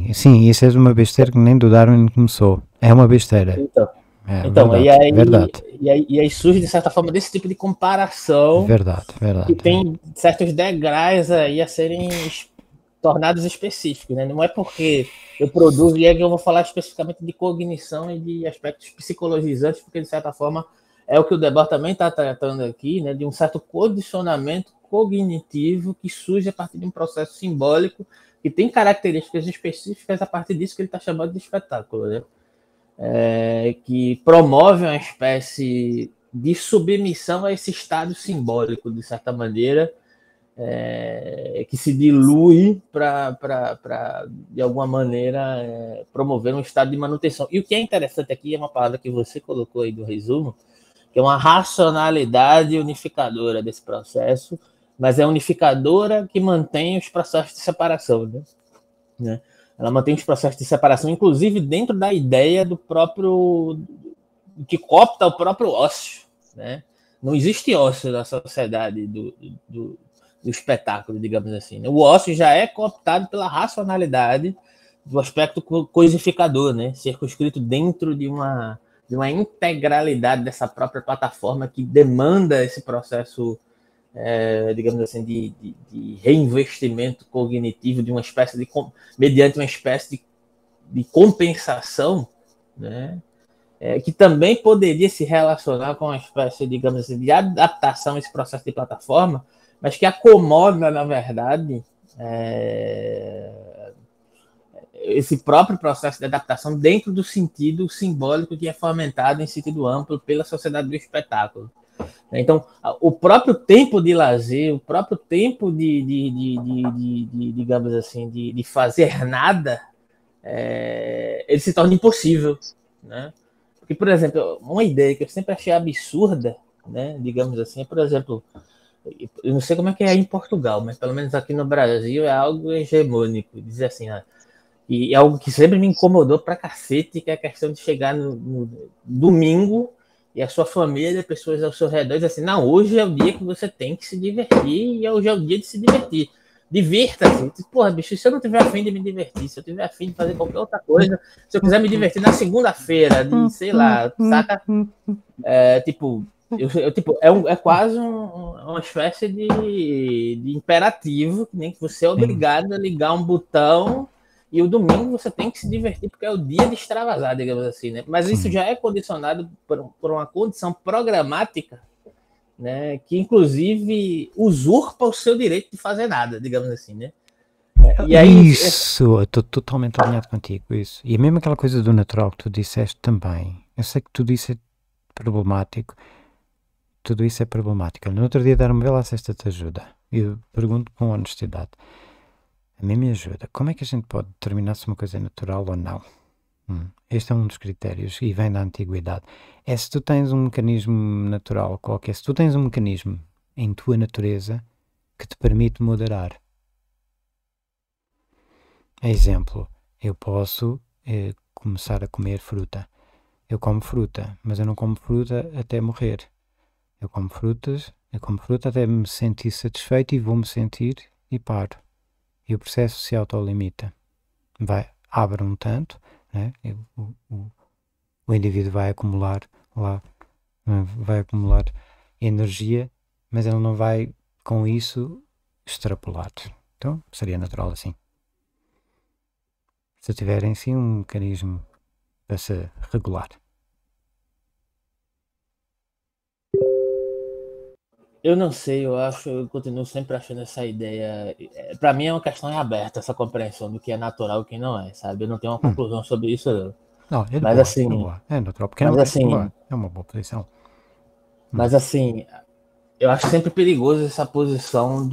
Speaker 1: isso é uma besteira que nem do Darwin começou. É uma besteira.
Speaker 3: Então, e aí,
Speaker 1: verdade.
Speaker 3: E aí surge, de certa forma, desse tipo de comparação
Speaker 1: Verdade, verdade.
Speaker 3: que tem certos degraus aí a serem tornados específicos, né? Não é porque eu produzo e é que eu vou falar especificamente de cognição e de aspectos psicologizantes, porque, de certa forma, é o que o Debord também está tratando aqui, né? De um certo condicionamento cognitivo que surge a partir de um processo simbólico que tem características específicas a partir disso que ele está chamando de espetáculo, né? Que promove uma espécie de submissão a esse estado simbólico, de certa maneira, que se dilui para, de alguma maneira, promover um estado de manutenção. E o que é interessante aqui é uma palavra que você colocou aí do resumo, que é uma racionalidade unificadora desse processo, mas é unificadora que mantém os processos de separação, né? Ela mantém os processos de separação, inclusive dentro da ideia do próprio, que coopta o próprio ócio, né? Não existe ócio na sociedade do espetáculo, digamos assim, né? O ócio já é cooptado pela racionalidade do aspecto coisificador, né? Circunscrito dentro de uma integralidade dessa própria plataforma que demanda esse processo, digamos assim, de reinvestimento cognitivo, de uma espécie de, mediante uma espécie de compensação, né? Que também poderia se relacionar com uma espécie, digamos assim, de adaptação a esse processo de plataforma, mas que acomoda, na verdade, esse próprio processo de adaptação dentro do sentido simbólico que é fomentado em sentido amplo pela sociedade do espetáculo. Então, o próprio tempo de lazer, o próprio tempo digamos assim, de fazer nada, ele se torna impossível, né? Porque, por exemplo, uma ideia que eu sempre achei absurda, né, digamos assim, por exemplo, eu não sei como é que é em Portugal, mas pelo menos aqui no Brasil é algo hegemônico, dizer assim, e é algo que sempre me incomodou pra cacete, que é a questão de chegar no domingo e a sua família, pessoas ao seu redor, dizer assim, não, hoje é o dia que você tem que se divertir e hoje é o dia de se divertir. Divirta-se. Porra, bicho, se eu não tiver afim de me divertir, se eu tiver afim de fazer qualquer outra coisa, se eu quiser me divertir na segunda-feira, de, sei lá, saca? Tipo, é quase uma espécie de imperativo, que nem que você é obrigado a ligar um botão e o domingo você tem que se divertir porque é o dia de extravasar, digamos assim, né? Mas isso já é condicionado por uma condição programática, né, que inclusive usurpa o seu direito de fazer nada, digamos assim, né?
Speaker 1: E aí, isso, estou totalmente alinhado contigo, isso. E mesmo aquela coisa do natural que tu disseste também, eu sei que tudo isso é problemático, No outro dia deram-me, vê lá se esta te ajuda. Eu pergunto com honestidade, a mim me ajuda, como é que a gente pode determinar se uma coisa é natural ou não? Este é um dos critérios e vem da antiguidade. É se tu tens um mecanismo natural qualquer, se tu tens um mecanismo em tua natureza que te permite moderar. Exemplo, eu posso começar a comer fruta. Eu como fruta, mas eu não como fruta até morrer. Eu como fruta até me sentir satisfeito e vou-me sentir e paro. E o processo se autolimita. Abre um tanto, né? O indivíduo vai acumular energia, mas ele não vai com isso extrapolar. Então seria natural assim. Se tiverem sim um mecanismo para se regular.
Speaker 3: Eu não sei, eu continuo sempre achando essa ideia. Para mim é uma questão aberta, essa compreensão do que é natural e o que não é, sabe? Eu não tenho uma conclusão sobre isso, não.
Speaker 1: Não, é de
Speaker 3: mas
Speaker 1: boa,
Speaker 3: assim,
Speaker 1: de boa. É natural, porque
Speaker 3: mas,
Speaker 1: não,
Speaker 3: assim,
Speaker 1: é uma boa posição.
Speaker 3: Mas assim, eu acho sempre perigoso essa posição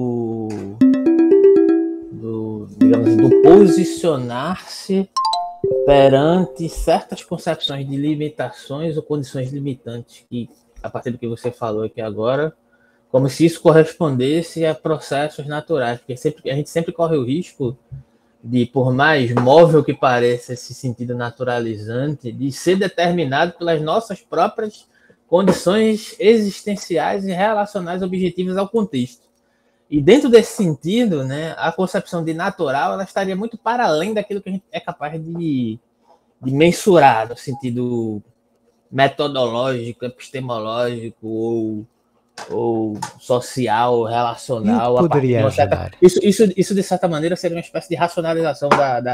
Speaker 3: digamos assim, do posicionar-se perante certas concepções de limitações ou condições limitantes, que a partir do que você falou aqui agora, como se isso correspondesse a processos naturais, porque a gente sempre corre o risco de, por mais móvel que pareça esse sentido naturalizante, de ser determinado pelas nossas próprias condições existenciais e relacionais objetivas ao contexto. E dentro desse sentido, né, a concepção de natural ela estaria muito para além daquilo que a gente é capaz de mensurar, no sentido metodológico, epistemológico ou social, relacional.
Speaker 1: Poderia ajudar.
Speaker 3: Isso, de certa maneira, seria uma espécie de racionalização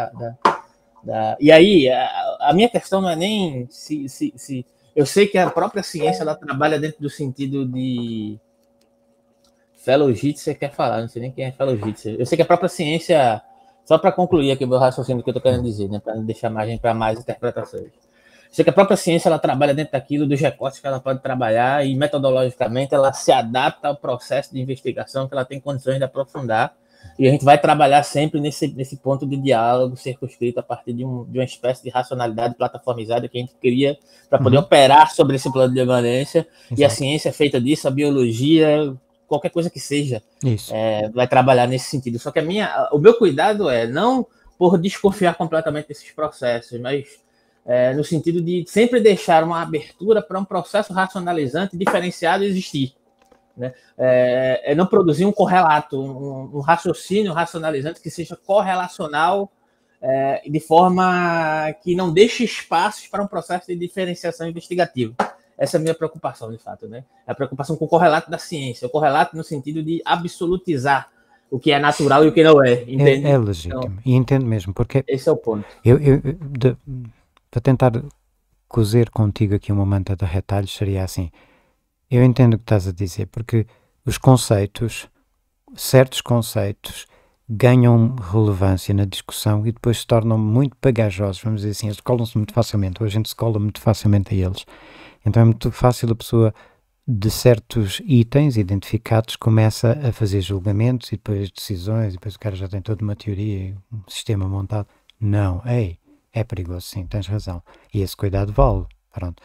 Speaker 3: E aí, a minha questão não é nem se... Eu sei que a própria ciência ela trabalha dentro do sentido de... Fellowship, você quer falar, não sei nem quem é Fellowship. Eu sei que a própria ciência... Só para concluir aqui o meu raciocínio que eu estou querendo dizer, né, para não deixar margem para mais interpretações. Sei que a própria ciência ela trabalha dentro daquilo, dos recortes que ela pode trabalhar e metodologicamente ela se adapta ao processo de investigação que ela tem condições de aprofundar e a gente vai trabalhar sempre nesse ponto de diálogo circunscrito a partir de uma espécie de racionalidade plataformizada que a gente cria para poder operar sobre esse plano de emanência. E a ciência é feita disso, a biologia, qualquer coisa que seja, vai trabalhar nesse sentido. Só que o meu cuidado é não por desconfiar completamente desses processos, mas no sentido de sempre deixar uma abertura para um processo racionalizante diferenciado existir. Né? Não produzir um correlato, um raciocínio racionalizante que seja correlacional de forma que não deixe espaços para um processo de diferenciação investigativa. Essa é a minha preocupação, de fato. Né? A preocupação com o correlato da ciência, o correlato no sentido de absolutizar o que é natural e o que não é. Entende?
Speaker 1: É legítimo, então, e entendo mesmo, porque...
Speaker 3: Esse é o ponto.
Speaker 1: Para tentar cozer contigo aqui uma manta de retalhos, seria assim. Eu entendo o que estás a dizer, porque os conceitos, certos conceitos, ganham relevância na discussão e depois se tornam muito pegajosos, vamos dizer assim, eles colam-se muito facilmente, ou a gente se cola muito facilmente a eles. Então é muito fácil a pessoa, de certos itens identificados, começa a fazer julgamentos e depois decisões, e depois o cara já tem toda uma teoria, um sistema montado. Não, é perigoso, sim, tens razão. E esse cuidado vale. Pronto.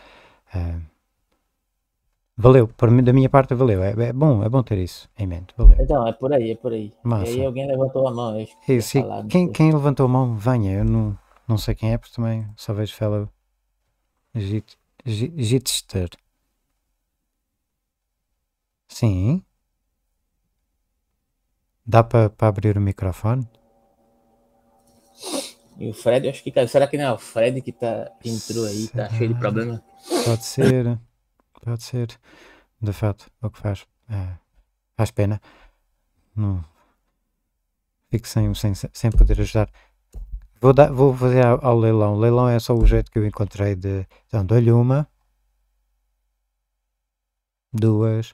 Speaker 1: Valeu, da minha parte valeu. É bom ter isso em mente. Valeu.
Speaker 3: Então, é por aí.
Speaker 1: Massa.
Speaker 3: E aí alguém levantou a mão.
Speaker 1: Quem levantou a mão, venha. Eu não sei quem é, porque também só vejo fellow Gitster. Sim. Dá para abrir o microfone?
Speaker 3: E o Fred, eu acho que caiu. Será que não é o Fred que entrou aí, tá cheio de problema?
Speaker 1: Pode ser. De fato, o que faz pena. Não fico sem poder ajudar. Vou fazer ao leilão. O leilão é só o jeito que eu encontrei de... Então, dou-lhe 1, 2,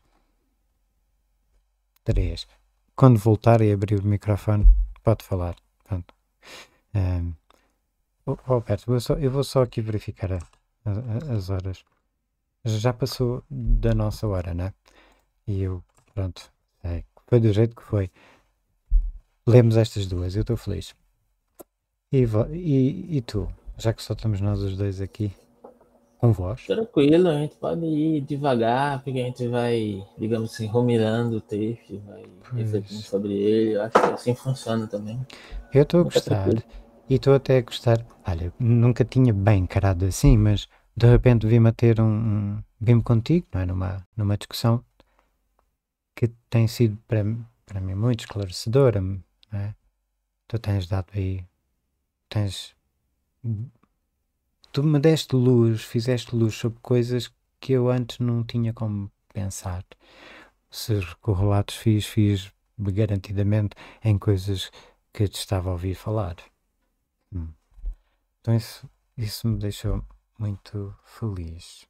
Speaker 1: 3. Quando voltar e abrir o microfone, pode falar. Pronto. Alberto, eu vou só aqui verificar as horas. Já passou da nossa hora, né? E eu, pronto, foi do jeito que foi. Lemos estas duas, eu estou feliz. E tu? Já que só estamos nós os dois aqui, com voz.
Speaker 3: Tranquilo, a gente pode ir devagar, porque a gente vai, digamos assim, ruminando o texto, vai refletindo sobre ele. Eu acho que assim funciona também.
Speaker 1: Eu estou a gostar. E estou até a gostar. Olha, nunca tinha bem encarado assim, mas de repente vi-me ter vi-me contigo, não é? Numa discussão que tem sido para mim muito esclarecedora, não é? Tu tens dado aí, tu me deste luz, fizeste luz sobre coisas que eu antes não tinha como pensar. Se correlatos fiz garantidamente em coisas que te estava a ouvir falar. Então isso me deixou muito feliz.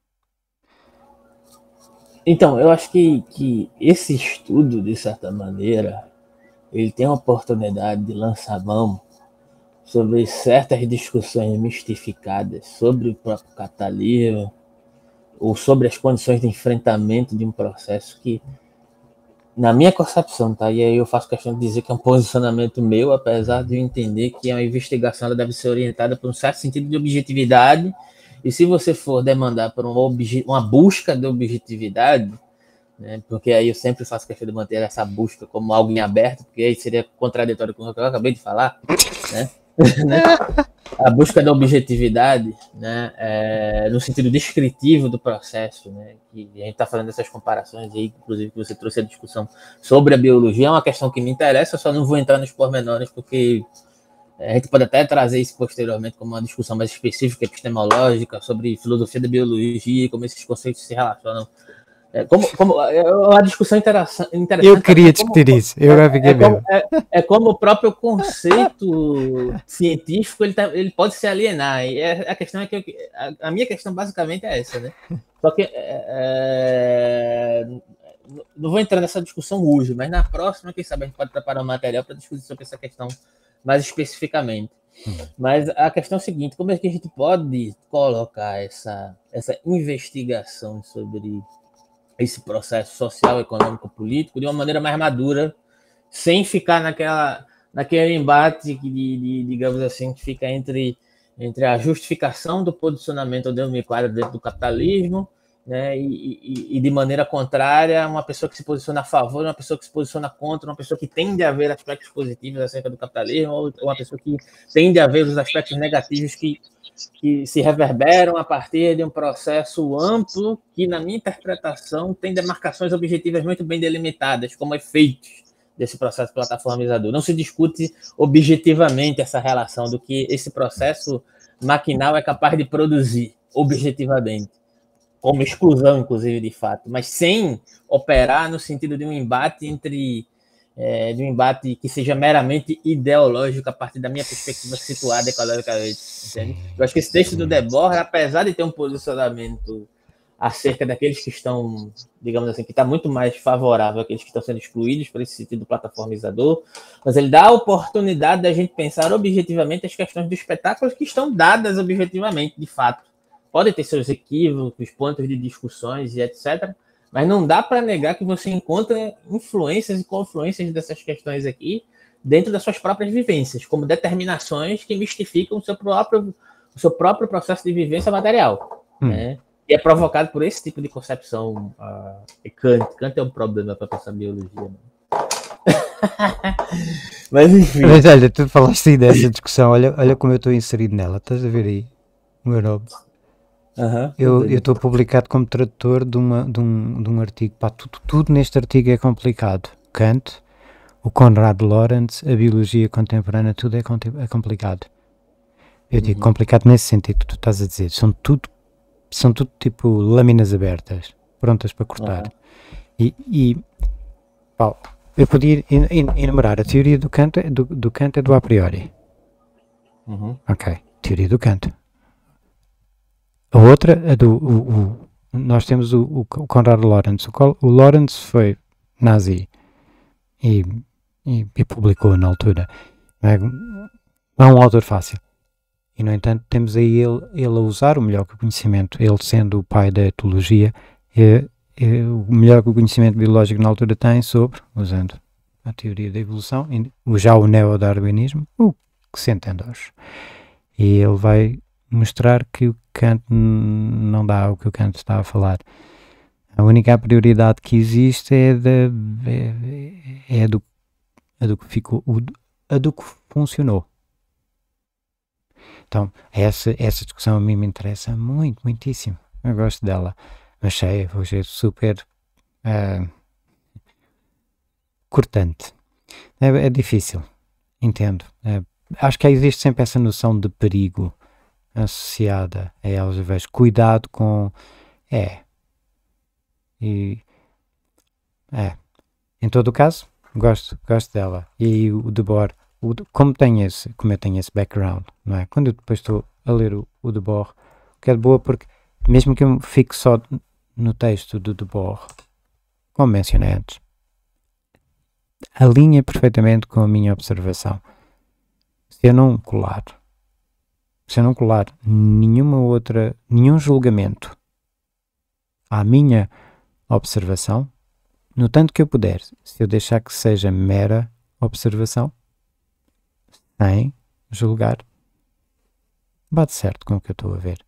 Speaker 3: Então, eu acho que esse estudo, de certa maneira, ele tem a oportunidade de lançar mão sobre certas discussões mistificadas sobre o próprio catalismo ou sobre as condições de enfrentamento de um processo que, na minha concepção, tá? E aí eu faço questão de dizer que é um posicionamento meu, apesar de eu entender que a investigação ela deve ser orientada por um certo sentido de objetividade, e se você for demandar por uma busca de objetividade, né, porque aí eu sempre faço questão de manter essa busca como algo em aberto, porque aí seria contraditório com o que eu acabei de falar, né? A busca da objetividade, né, no sentido descritivo do processo, né, que a gente está falando dessas comparações aí, inclusive que você trouxe a discussão sobre a biologia, é uma questão que me interessa, eu só não vou entrar nos pormenores porque A gente pode até trazer isso posteriormente como uma discussão mais específica, epistemológica, sobre filosofia da biologia, como esses conceitos se relacionam. É uma discussão interessante.
Speaker 1: Eu queria discutir isso. Eu já fiquei mesmo.
Speaker 3: Como o próprio conceito científico ele pode se alienar. E a questão é que a minha questão basicamente é essa, né? Só que não vou entrar nessa discussão hoje, mas na próxima, quem sabe, a gente pode preparar um material para discutir sobre essa questão mais especificamente. Mas a questão é a seguinte: como é que a gente pode colocar essa investigação sobre esse processo social, econômico, político de uma maneira mais madura, sem ficar naquele embate digamos assim, que fica entre a justificação do posicionamento do me quadro dentro do capitalismo, né, e de maneira contrária, uma pessoa que se posiciona a favor, uma pessoa que se posiciona contra, uma pessoa que tende a ver aspectos positivos acerca do capitalismo, ou uma pessoa que tende a ver os aspectos negativos que se reverberam a partir de um processo amplo que, na minha interpretação, tem demarcações objetivas muito bem delimitadas como efeitos desse processo plataformizador. Não se discute objetivamente essa relação do que esse processo maquinal é capaz de produzir objetivamente, como exclusão, inclusive, de fato, mas sem operar no sentido de um embate de um embate que seja meramente ideológico a partir da minha perspectiva situada ecologicamente. Entende? Eu acho que esse texto do Debord, apesar de ter um posicionamento acerca daqueles que estão, digamos assim, que está muito mais favorável àqueles que estão sendo excluídos por esse sentido plataformizador, mas ele dá a oportunidade da gente pensar objetivamente as questões do espetáculo que estão dadas objetivamente, de fato. Podem ter seus equívocos, pontos de discussões e etc., mas não dá para negar que você encontra influências e confluências dessas questões aqui dentro das suas próprias vivências, como determinações que mistificam o seu próprio processo de vivência material, né? E é provocado por esse tipo de concepção. Kant é um problema para pensar biologia. Né? Mas enfim.
Speaker 1: Mas olha, tu falaste aí dessa discussão, olha como eu estou inserido nela, estás a ver aí o meu nome? Eu estou publicado como tradutor de um artigo. Pá, tudo neste artigo é complicado. Kant, o Konrad Lorenz, a biologia contemporânea, tudo é complicado. Eu digo complicado nesse sentido que tu estás a dizer. São tudo tipo lâminas abertas, prontas para cortar. E pá, eu podia enumerar a teoria do Kant é do a priori. Ok, teoria do Kant. A outra é nós temos o Konrad Lorenz. O Lorenz foi nazi e publicou na altura. Não é um autor fácil. E, no entanto, temos aí ele a usar o melhor que o conhecimento, ele sendo o pai da etologia, o melhor que o conhecimento biológico na altura tem sobre, usando a teoria da evolução, já o neodarwinismo, o que se entende hoje. E ele vai mostrar que o Kant não dá o que o Kant está a falar. A única prioridade que existe é a do que ficou, a do que funcionou. Então, essa discussão a mim me interessa muitíssimo. Eu gosto dela. Achei super cortante. É difícil. Entendo. Acho que existe sempre essa noção de perigo associada a elas. Eu vejo cuidado com em todo o caso gosto dela. E o Debord, como eu tenho esse background, não é? Quando eu depois estou a ler o Debord, que é de boa, porque mesmo que eu fique só no texto do Debord, como mencionei antes, alinha perfeitamente com a minha observação. Se eu não colar nenhum julgamento à minha observação, no tanto que eu puder, se eu deixar que seja mera observação, sem julgar, bate certo com o que eu estou a ver.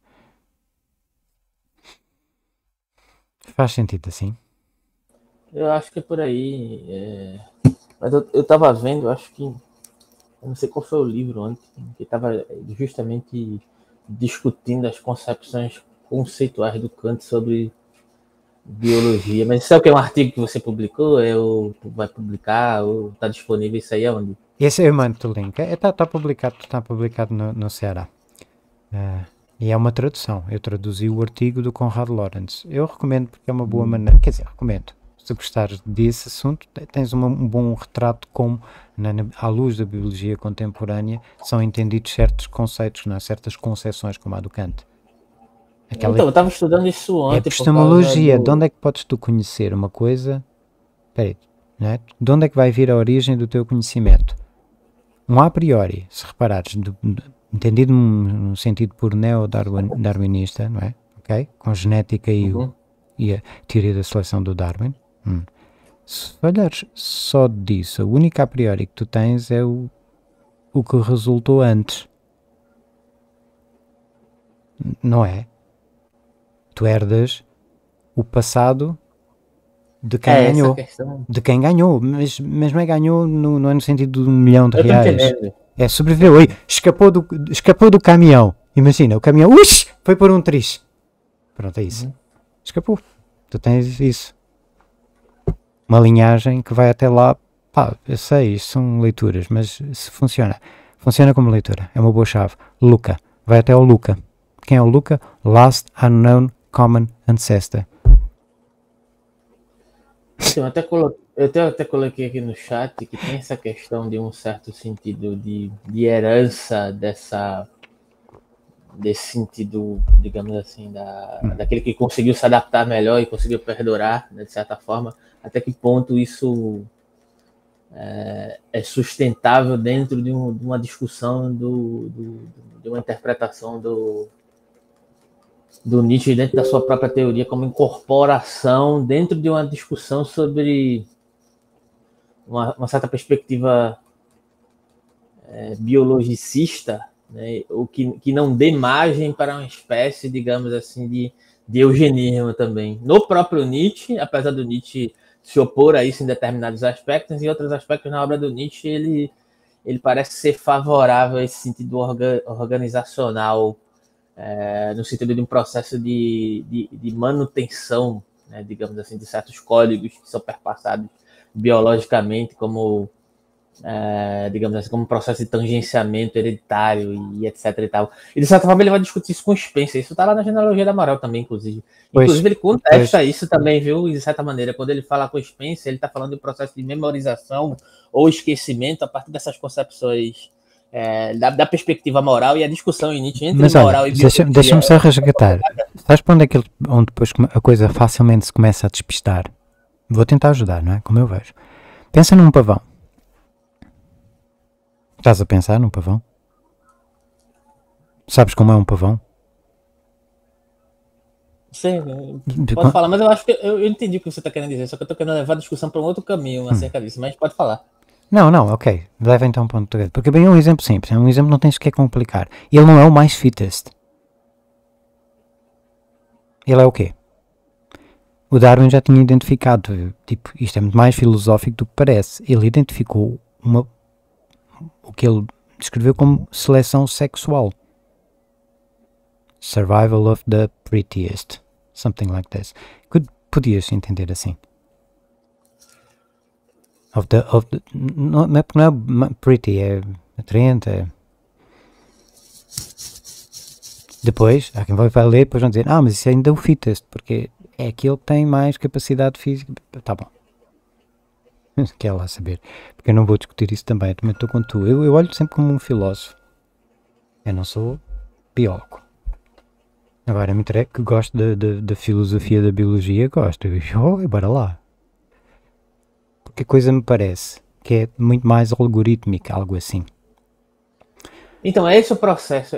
Speaker 1: Faz sentido assim?
Speaker 3: Eu acho que é por aí. Mas eu estava vendo, acho que eu não sei qual foi o livro ontem, que estava justamente discutindo as concepções conceituais do Kant sobre biologia. Mas sabe o que é um artigo que você publicou? Vai publicar? Ou está disponível isso aí aonde?
Speaker 1: Esse eu mando o link. Está publicado no Ceará. E é uma tradução. Eu traduzi o artigo do Conrad Lorenz. Eu recomendo porque é uma boa maneira. Quer dizer, recomendo. Se gostares desse assunto, tens um bom retrato como, à luz da biologia contemporânea, são entendidos certos conceitos, não é? Certas concepções, como a do Kant.
Speaker 3: Então, eu estava estudando isso ontem.
Speaker 1: É epistemologia. De onde é que podes tu conhecer uma coisa? Espera aí, não é? De onde é que vai vir a origem do teu conhecimento? Um a priori, se reparares, entendido num sentido por neo-darwinista, não é? Okay? Com genética e a teoria da seleção do Darwin. Se olhares só disso, o único a priori que tu tens é o que resultou antes. Não é? Tu herdas o passado de quem ganhou. De quem ganhou, mas não é ganhou não é no sentido de $1 milhão. É sobreviveu. Escapou do caminhão. Imagina, o caminhão foi por um triz. Pronto, é isso. Escapou. Tu tens isso. Uma linhagem que vai até lá. Pá, eu sei, isto são leituras, mas se funciona como leitura. É uma boa chave. Luca. Vai até ao Luca. Quem é o Luca? Last Unknown Common Ancestor.
Speaker 3: Então, eu até coloquei aqui no chat que tem essa questão de um certo sentido de herança desse sentido, digamos assim, daquele que conseguiu se adaptar melhor e conseguiu perdurar, né, de certa forma, até que ponto isso é sustentável dentro de uma discussão de uma interpretação do Nietzsche dentro da sua própria teoria como incorporação dentro de uma discussão sobre uma certa perspectiva biologicista, né, o que não dê margem para uma espécie, digamos assim, de eugenismo também. No próprio Nietzsche, apesar do Nietzsche se opor a isso em determinados aspectos, em outros aspectos na obra do Nietzsche ele parece ser favorável a esse sentido organizacional, no sentido de um processo de manutenção, né, digamos assim, de certos códigos que são perpassados biologicamente como, digamos assim, como um processo de tangenciamento hereditário e etc e tal. E de certa forma ele vai discutir isso com Spencer. Isso está lá na genealogia da moral também, inclusive. Inclusive ele contesta isso também, viu, de certa maneira. Quando ele fala com Spencer, ele está falando de um processo de memorização ou esquecimento a partir dessas concepções da perspectiva moral e a discussão em Nietzsche entre moral e biologia.
Speaker 1: Deixa-me só resgatar. Sabes para onde é onde depois a coisa facilmente se começa a despistar? Vou tentar ajudar, não é? Como eu vejo. Pensa num pavão. Estás a pensar num pavão? Sabes como é um pavão?
Speaker 3: Sim, pode falar, mas eu acho que eu entendi o que você está querendo dizer, só que eu estou querendo levar a discussão para um outro caminho acerca disso, mas pode falar.
Speaker 1: Não, ok. Leva então para um ponto. Porque bem é um exemplo simples. É um exemplo que não tens que complicar. Ele não é o mais fittest. Ele é o quê? O Darwin já tinha identificado. Tipo, isto é muito mais filosófico do que parece. Ele identificou o que ele descreveu como seleção sexual. Survival of the prettiest. Something like this. Podias entender assim. Não é pretty, é atraente. Depois, há quem vai ler, depois vão dizer, mas isso é ainda o fittest, porque é aquele que tem mais capacidade física. Tá bom. Quer lá saber. Porque eu não vou discutir isso também, eu também estou com tu. Eu olho sempre como um filósofo. Eu não sou biólogo. Agora, me interessa que gosto da filosofia da biologia, gosto. Bora lá. Porque a coisa me parece que é muito mais algorítmica, algo assim.
Speaker 3: Então, é esse o processo.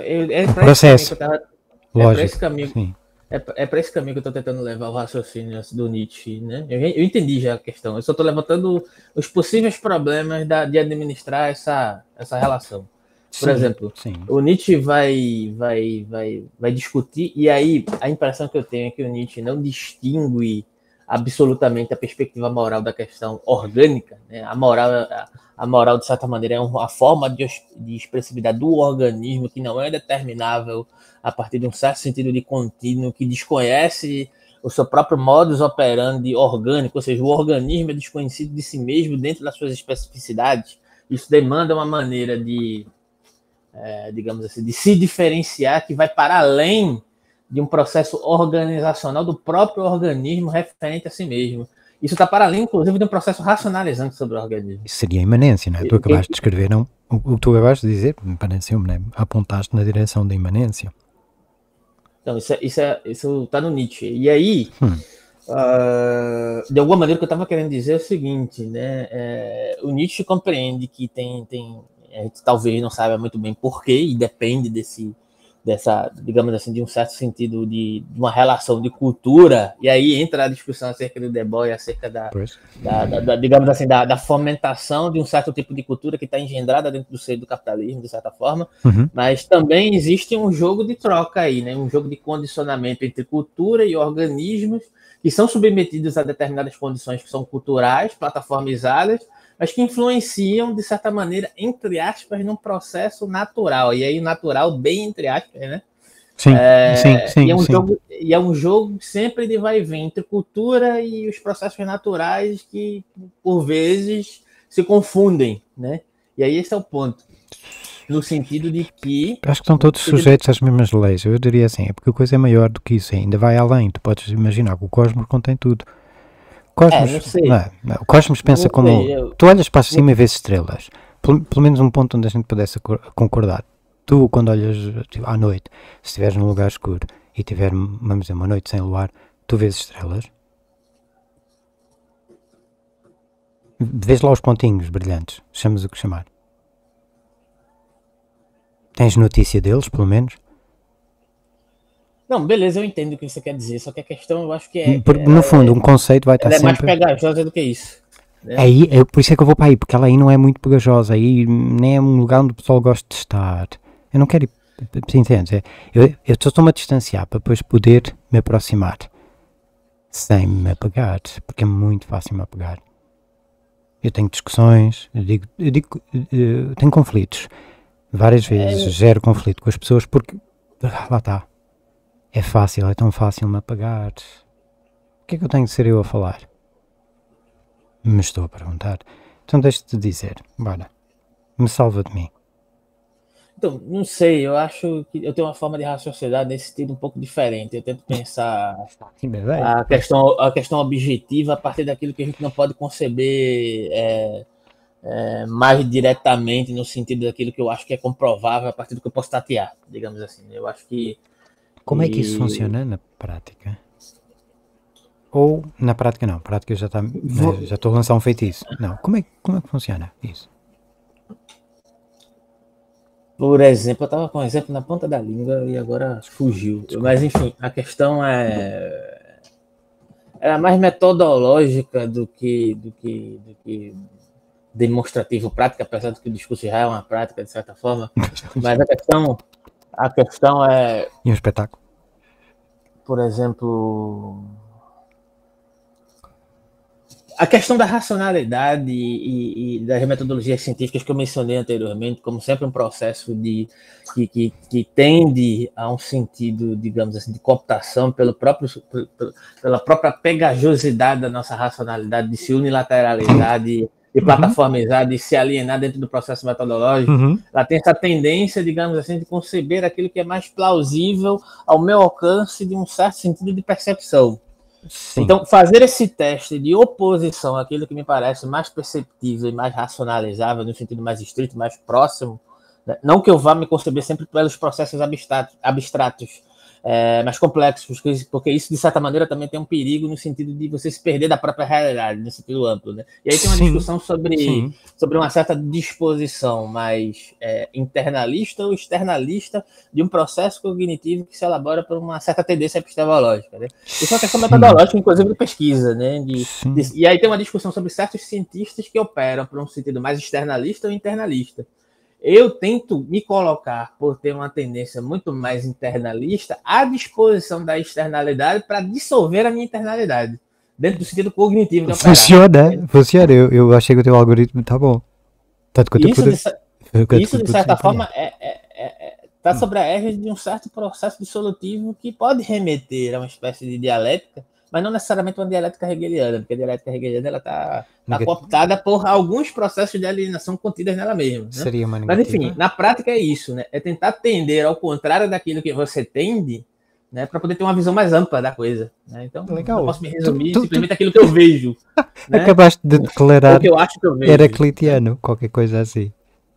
Speaker 3: É para esse caminho que eu estou tentando levar o raciocínio do Nietzsche, né? Eu entendi já a questão. Eu só estou levantando os possíveis problemas de administrar essa relação. Por exemplo, o Nietzsche vai discutir, e aí a impressão que eu tenho é que o Nietzsche não distingue absolutamente a perspectiva moral da questão orgânica, né? A moral, de certa maneira, é uma forma de expressividade do organismo que não é determinável a partir de um certo sentido de contínuo, que desconhece o seu próprio modus operandi orgânico, ou seja, o organismo é desconhecido de si mesmo dentro das suas especificidades. isso demanda uma maneira de, digamos assim, de se diferenciar que vai para além de um processo organizacional do próprio organismo referente a si mesmo. Isso está para além, inclusive, de um processo racionalizante sobre o organismo.
Speaker 1: Isso seria imanência, não é? Tu acabaste de escrever, não? O que tu acabaste de dizer, me pareceu-me, né? Apontaste na direção da imanência.
Speaker 3: Então, isso está no Nietzsche. E aí, de alguma maneira, o que eu estava querendo dizer é o seguinte, né? O Nietzsche compreende que a gente talvez não saiba muito bem porquê, e depende dessa, digamos assim, de um certo sentido de uma relação de cultura, e aí entra a discussão acerca do Debord, acerca digamos assim, da fomentação de um certo tipo de cultura que está engendrada dentro do seio do capitalismo, de certa forma, mas também existe um jogo de troca aí, né? Um jogo de condicionamento entre cultura e organismos que são submetidos a determinadas condições que são culturais, plataformizadas, mas que influenciam, de certa maneira, entre aspas, num processo natural. E aí, natural, bem entre aspas, né?
Speaker 1: Sim, sim.
Speaker 3: E é um jogo sempre de vai e vem entre cultura e os processos naturais que, por vezes, se confundem, né? E aí esse é o ponto. No sentido de que...
Speaker 1: Acho que estão todos sujeitos às mesmas leis. Eu diria assim, é porque a coisa é maior do que isso, ainda vai além. Tu podes imaginar que o cosmos contém tudo. O Cosmos pensa como... Tu olhas para cima e vês estrelas. Pelo menos um ponto onde a gente pudesse concordar. Tu, quando olhas à noite, se estiveres num lugar escuro e tiver, vamos dizer, uma noite sem luar, tu vês estrelas. Vês lá os pontinhos brilhantes. Chamas o que chamar. Tens notícia deles, pelo menos?
Speaker 3: Não, beleza, eu entendo o que você quer dizer, só que a questão eu acho que
Speaker 1: no fundo, um conceito vai estar sempre...
Speaker 3: é mais pegajosa do que isso. Né?
Speaker 1: Por isso é que eu vou para aí, porque ela aí não é muito pegajosa, aí nem é um lugar onde o pessoal gosta de estar. Eu não quero ir... Entendes? Eu estou-me a distanciar para depois poder me aproximar sem me apegar, porque é muito fácil me apegar. Eu tenho discussões, eu tenho conflitos. Várias vezes gero conflito com as pessoas porque... Lá está. É fácil, é tão fácil me apagar. O que é que eu tenho de ser eu a falar? Me estou a perguntar. Então deixa-te dizer, bora, me salva de mim.
Speaker 3: Então, não sei, eu acho que eu tenho uma forma de raciocinar nesse sentido um pouco diferente. Eu tento pensar a questão objetiva a partir daquilo que a gente não pode conceber mais diretamente, no sentido daquilo que eu acho que é comprovável a partir do que eu posso tatear, digamos assim. Eu acho que...
Speaker 1: Como é que isso funciona na prática? Ou na prática não, na prática já estou a lançar um feitiço. Não, como é que funciona isso?
Speaker 3: Por exemplo, eu estava com um exemplo na ponta da língua e agora fugiu. Desculpa. Mas enfim, a questão é mais metodológica do que demonstrativo prática, apesar de que o discurso já é uma prática de certa forma. Mas a questão é...
Speaker 1: E um espetáculo?
Speaker 3: Por exemplo... A questão da racionalidade e das metodologias científicas que eu mencionei anteriormente, como sempre um processo que tende a um sentido, digamos assim, de cooptação pela própria pegajosidade da nossa racionalidade, de se unilateralizar, de plataformizar, de se alienar dentro do processo metodológico, ela tem essa tendência, digamos assim, de conceber aquilo que é mais plausível ao meu alcance de um certo sentido de percepção. Sim. Então, fazer esse teste de oposição àquilo que me parece mais perceptível e mais racionalizável, no sentido mais estrito, mais próximo, né? Não que eu vá me conceber sempre pelos processos abstratos, mais complexos, porque isso, de certa maneira, também tem um perigo no sentido de você se perder da própria realidade, no sentido amplo. Né? E aí tem uma discussão sobre uma certa disposição mais internalista ou externalista de um processo cognitivo que se elabora por uma certa tendência epistemológica. Né? Isso é uma questão metodológica, inclusive, de pesquisa. Né? E aí tem uma discussão sobre certos cientistas que operam por um sentido mais externalista ou internalista. Eu tento me colocar, por ter uma tendência muito mais internalista, à disposição da externalidade para dissolver a minha internalidade, dentro do sentido cognitivo de operar.
Speaker 1: Funciona. Eu achei que o teu algoritmo está bom.
Speaker 3: Isso, de certa forma, está sobre a égide de um certo processo dissolutivo que pode remeter a uma espécie de dialética, mas não necessariamente uma dialética hegeliana, porque a dialética hegeliana ela está cooptada por alguns processos de alienação contidos nela mesma. Né?
Speaker 1: Seria uma
Speaker 3: negativa. Mas, enfim, na prática é isso, né? É tentar tender ao contrário daquilo que você tende, né, para poder ter uma visão mais ampla da coisa. Né? Então,
Speaker 1: legal.
Speaker 3: Eu posso me resumir simplesmente aquilo que eu vejo. Né?
Speaker 1: Acabaste de declarar
Speaker 3: que eu acho que eu vejo,
Speaker 1: heraclitiano, né? Qualquer coisa assim.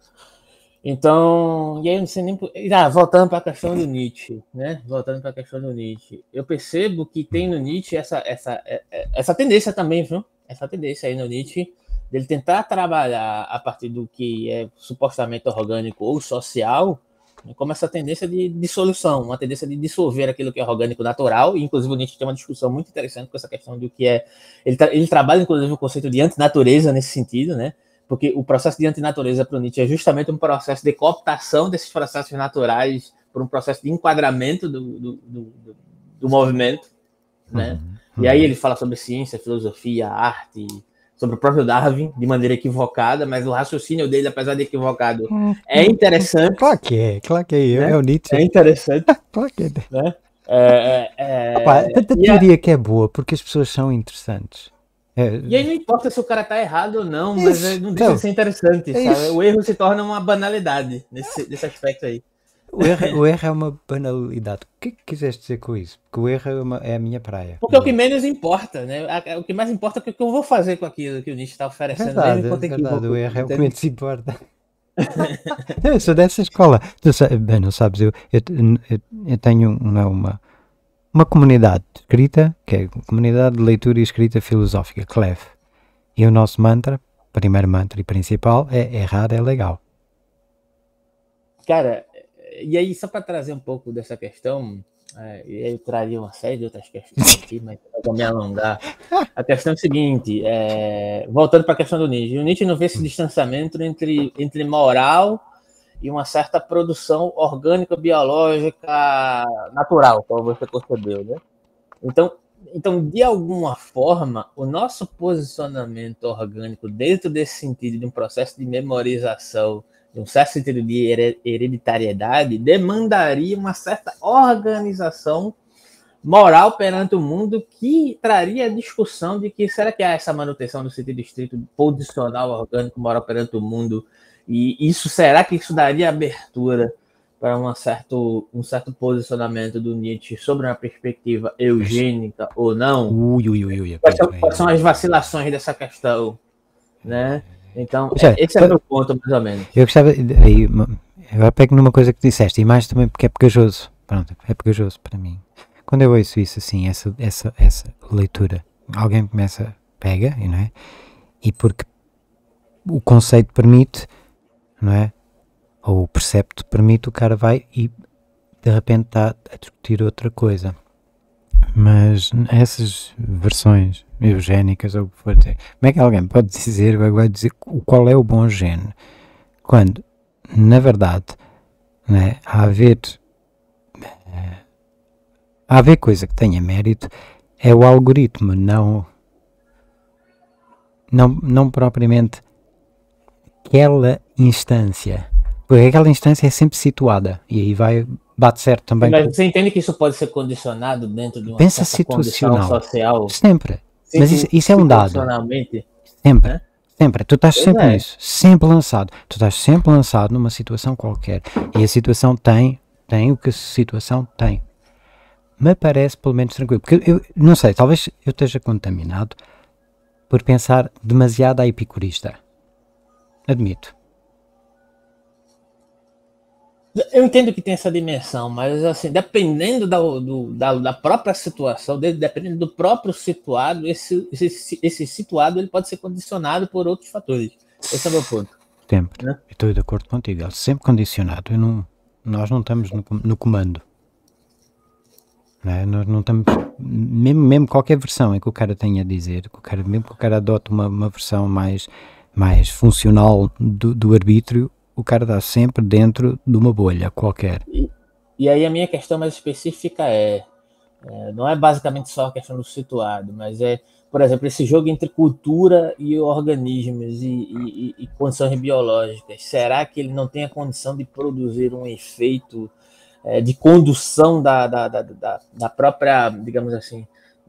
Speaker 3: Então, e aí eu não sei nem... voltando para a questão do Nietzsche, né? Voltando para a questão do Nietzsche. Eu percebo que tem no Nietzsche essa tendência também, viu? Essa tendência aí no Nietzsche, dele tentar trabalhar a partir do que é supostamente orgânico ou social, como essa tendência de dissolução, uma tendência de dissolver aquilo que é orgânico natural, e inclusive o Nietzsche tem uma discussão muito interessante com essa questão do que é... Ele trabalha, inclusive, o conceito de antinatureza nesse sentido, né? Porque o processo de antinatureza para o Nietzsche é justamente um processo de cooptação desses processos naturais por um processo de enquadramento do movimento, né? E aí ele fala sobre ciência, filosofia, arte, sobre o próprio Darwin, de maneira equivocada, mas o raciocínio dele, apesar de equivocado, é interessante.
Speaker 1: Claro que é, né? É o Nietzsche.
Speaker 3: É interessante.
Speaker 1: Claro que é.
Speaker 3: Né?
Speaker 1: Tanta teoria que é boa, porque as pessoas são interessantes.
Speaker 3: E aí não importa se o cara tá errado ou não, mas não deixa de ser interessante, sabe? O erro se torna uma banalidade nesse aspecto aí.
Speaker 1: O erro é uma banalidade. O que é que quiseste dizer com isso? Porque o erro é a minha praia.
Speaker 3: Porque é o que menos importa, né? O que mais importa é o que eu vou fazer com aquilo que o Nietzsche está oferecendo.
Speaker 1: Verdade, o erro é o que menos importa. Eu sou dessa escola. Bem, não sabes, eu tenho uma comunidade de escrita, que é a Comunidade de Leitura e Escrita Filosófica, CLEF. E o nosso mantra, primeiro mantra e principal, é errar é legal.
Speaker 3: Cara, e aí só para trazer um pouco dessa questão, eu traria uma série de outras questões aqui, mas eu vou me alongar. A questão é o seguinte, voltando para a questão do Nietzsche. O Nietzsche não vê esse distanciamento entre moral e uma certa produção orgânica, biológica, natural, como você percebeu, né? Então, de alguma forma, o nosso posicionamento orgânico dentro desse sentido de um processo de memorização, de um certo sentido de hereditariedade, demandaria uma certa organização moral perante o mundo que traria a discussão de que será que há essa manutenção do sentido estrito posicional orgânico moral perante o mundo, e será que isso daria abertura para um certo posicionamento do Nietzsche sobre uma perspectiva eugênica ou não? Quais são as vacilações dessa questão, né? Então, esse é o meu ponto, mais ou menos.
Speaker 1: Eu gostava, eu pego numa coisa que disseste, e mais também porque é pegajoso. Pronto, é pegajoso para mim. Quando eu ouço isso assim, essa leitura, alguém pega, não é? E porque o conceito permite, não é? Ou o precepto permite, o cara vai e de repente está a discutir outra coisa. Mas essas versões eugénicas, ou o que for dizer, como é que alguém pode dizer, vai dizer qual é o bom gene, quando, na verdade, né, a haver coisa que tenha mérito, é o algoritmo, não propriamente aquela instância, porque aquela instância é sempre situada, e aí bate certo também.
Speaker 3: Mas você entende que isso pode ser condicionado dentro de uma
Speaker 1: situacional
Speaker 3: social?
Speaker 1: Sempre. Mas isso é um dado. Sempre. Né? Sempre. Tu estás sempre nisso. Sempre lançado. Tu estás sempre lançado numa situação qualquer. E a situação tem o que a situação tem. Me parece pelo menos tranquilo. Porque eu não sei, talvez eu esteja contaminado por pensar demasiado à epicurista. Admito.
Speaker 3: Eu entendo que tem essa dimensão, mas assim, dependendo da própria situação, dependendo do próprio situado, esse situado ele pode ser condicionado por outros fatores. Esse é o meu ponto.
Speaker 1: Sempre. Né? Estou de acordo contigo. É sempre condicionado. Nós não estamos no comando. Não é? Nós não estamos... Mesmo qualquer versão em que o cara tenha a dizer, mesmo que o cara adote uma versão mais funcional do arbítrio, o cara está sempre dentro de uma bolha qualquer.
Speaker 3: E aí a minha questão mais específica não é basicamente só a questão do situado, mas por exemplo, esse jogo entre cultura e organismos e condições biológicas. Será que ele não tem a condição de produzir um efeito de condução da própria, digamos assim,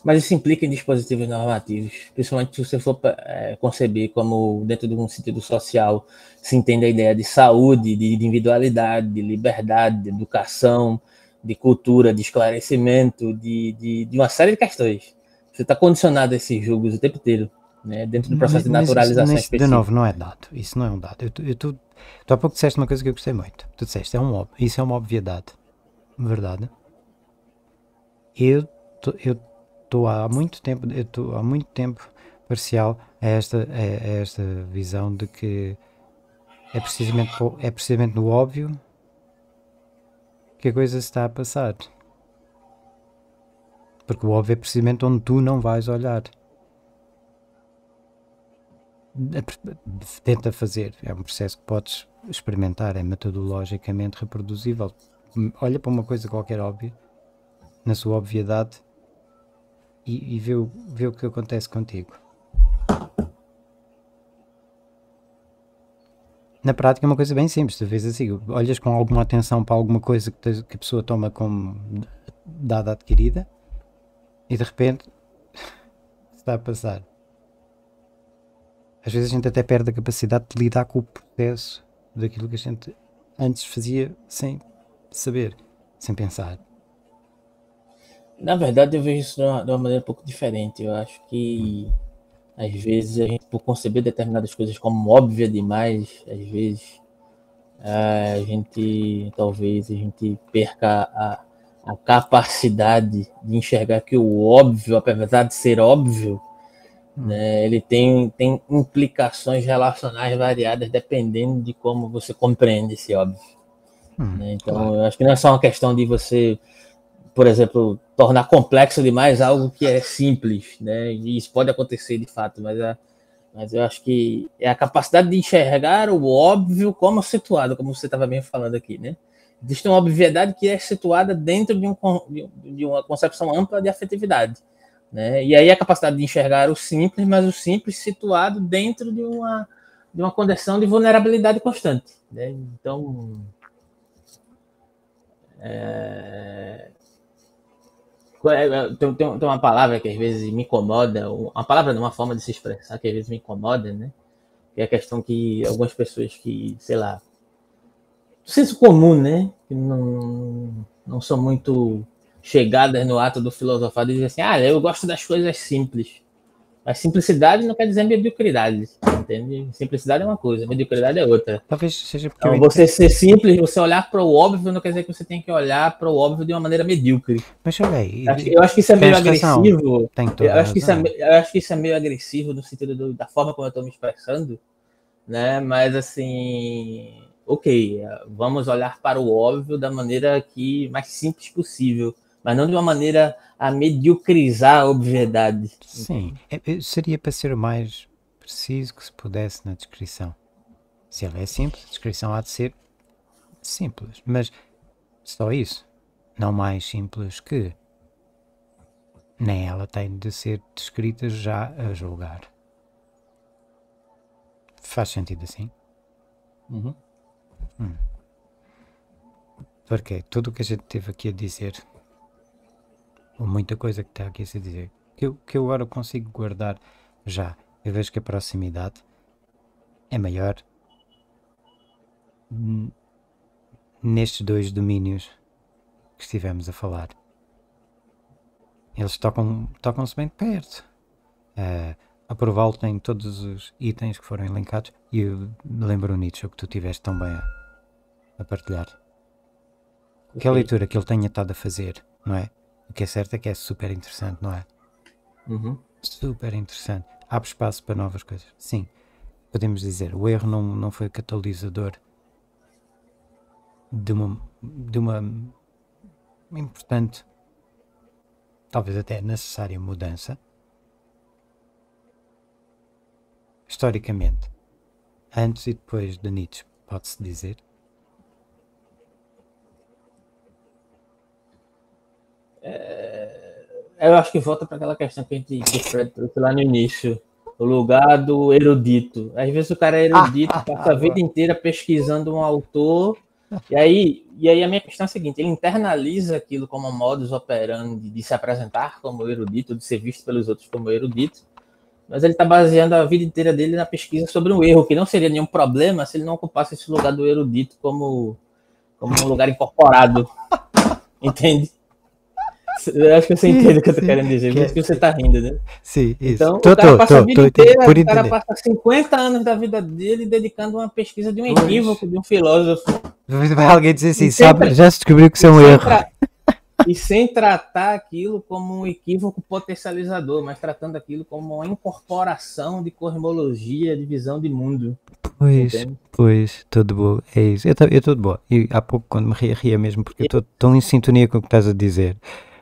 Speaker 3: Mas isso implica em dispositivos normativos, principalmente se você for conceber como, dentro de um sentido social, se entende a ideia de saúde, de individualidade, de liberdade, de educação, de cultura, de esclarecimento, de uma série de questões. Você está condicionado a esses julgos o tempo inteiro, né, dentro do processo de naturalização
Speaker 1: Mas de
Speaker 3: específica.
Speaker 1: novo, não é dado. Isso não é um dado. Tu há pouco disseste uma coisa que eu gostei muito. Tu disseste, isso é uma obviedade. Verdade? Eu estou há muito tempo parcial a esta visão de que é precisamente no óbvio que a coisa se está a passar. Porque o óbvio é precisamente onde tu não vais olhar. Tenta fazer. É um processo que podes experimentar, é metodologicamente reproduzível. Olha para uma coisa qualquer óbvia, na sua obviedade, e vê o que acontece contigo. Na prática é uma coisa bem simples, tu vês assim, olhas com alguma atenção para alguma coisa que a pessoa toma como dada adquirida e de repente está a passar. Às vezes a gente até perde a capacidade de lidar com o processo daquilo que a gente antes fazia sem saber, sem pensar.
Speaker 3: Na verdade, eu vejo isso de uma maneira um pouco diferente. Eu acho que, às vezes, a gente, por conceber determinadas coisas como óbvia demais, às vezes, talvez, a gente perca a capacidade de enxergar que o óbvio, apesar de ser óbvio, né, ele tem implicações relacionais variadas dependendo de como você compreende esse óbvio. Né? Então, claro. Eu acho que não é só uma questão de você, por exemplo, tornar complexo demais algo que é simples, né? E isso pode acontecer de fato, mas eu acho que é a capacidade de enxergar o óbvio como situado, como você estava bem falando aqui, né? Existe uma obviedade que é situada dentro de uma concepção ampla de afetividade, né? E aí a capacidade de enxergar o simples, mas o simples situado dentro de uma condição de vulnerabilidade constante, né? Então, tem uma palavra que às vezes me incomoda, uma palavra não, uma forma de se expressar que às vezes me incomoda, né? Que é a questão que algumas pessoas que, sei lá, do senso comum, né? Que não são muito chegadas no ato do filosofado e dizem assim, eu gosto das coisas simples. Mas simplicidade não quer dizer mediocridade, entende? Simplicidade é uma coisa, mediocridade é outra.
Speaker 1: Talvez seja porque
Speaker 3: então, você ser simples, você olhar para o óbvio, não quer dizer que você tem que olhar para o óbvio de uma maneira medíocre.
Speaker 1: Mas olha aí,
Speaker 3: eu acho que isso é meio agressivo.
Speaker 1: Eu
Speaker 3: acho que isso é meio agressivo no sentido da forma como eu estou me expressando, né? Mas assim, ok, vamos olhar para o óbvio da maneira mais simples possível, mas não de uma maneira a mediocrizar a obviedade.
Speaker 1: Sim, seria para ser o mais preciso que se pudesse na descrição. Se ela é simples, a descrição há de ser simples, mas só isso, não mais simples que. Nem ela tem de ser descrita já a julgar. Faz sentido assim?
Speaker 3: Uhum.
Speaker 1: Porque tudo o que a gente teve aqui a dizer, ou muita coisa que está aqui a se dizer, que eu agora consigo guardar já. Eu vejo que a proximidade é maior nestes dois domínios que estivemos a falar. Eles tocam-se bem de perto. A Proval tem todos os itens que foram elencados e eu lembro, Nietzsche, o que tu tiveste tão bem a partilhar. Que a leitura que ele tenha estado a fazer, não é? O que é certo é que é super interessante, não é?
Speaker 3: Uhum.
Speaker 1: Super interessante. Abre espaço para novas coisas. Sim, podemos dizer, o erro não foi catalisador de uma importante, talvez até necessária mudança. Historicamente, antes e depois de Nietzsche, pode-se dizer.
Speaker 3: Eu acho que volta para aquela questão que o Fred trouxe lá no início. O lugar do erudito. Às vezes o cara é erudito, passa a vida inteira pesquisando um autor, e aí E aí a minha questão é a seguinte, ele internaliza aquilo como um modus operandi de se apresentar como erudito, de ser visto pelos outros como erudito, mas ele está baseando a vida inteira dele na pesquisa sobre um erro, que não seria nenhum problema se ele não ocupasse esse lugar do erudito como um lugar incorporado. Entende? Eu acho que você entende o que eu tô querendo dizer, por isso que você tá rindo, né?
Speaker 1: Sim, isso.
Speaker 3: Então, o cara passa a vida inteira, o cara passa 50 anos da vida dele dedicando uma pesquisa de um equívoco, de um filósofo.
Speaker 1: Vai alguém dizer assim, sabe, já se descobriu que isso é um erro.
Speaker 3: E sem tratar aquilo como um equívoco potencializador, mas tratando aquilo como uma incorporação de cosmologia, de visão de mundo.
Speaker 1: Pois, tudo bom, é isso. Eu estou de boa. E há pouco, quando me ria mesmo, porque eu estou tão em sintonia com o que estás a dizer.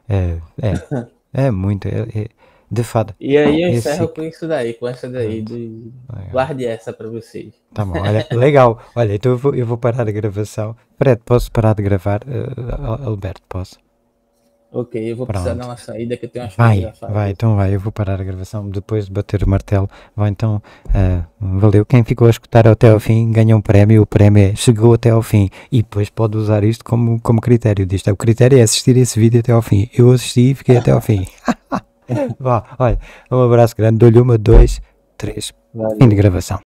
Speaker 1: É muito, de fato.
Speaker 3: E aí eu encerro com isso daí, com essa daí. Guarde essa para vocês.
Speaker 1: Tá bom, olha, legal. Olha, então eu vou parar a gravação. Fred, posso parar de gravar? Alberto, posso?
Speaker 3: Ok, eu vou precisar dar uma saída que eu tenho umas coisas a fazer.
Speaker 1: Vai, eu vou parar a gravação depois de bater o martelo. Vai, então, valeu. Quem ficou a escutar até ao fim ganha um prémio. O prémio chegou até ao fim. E depois pode usar isto como critério disto. O critério é assistir esse vídeo até ao fim. Eu assisti e fiquei até ao fim. Vá, olha, um abraço grande. Dou-lhe 1, 2, 3. Fim de gravação.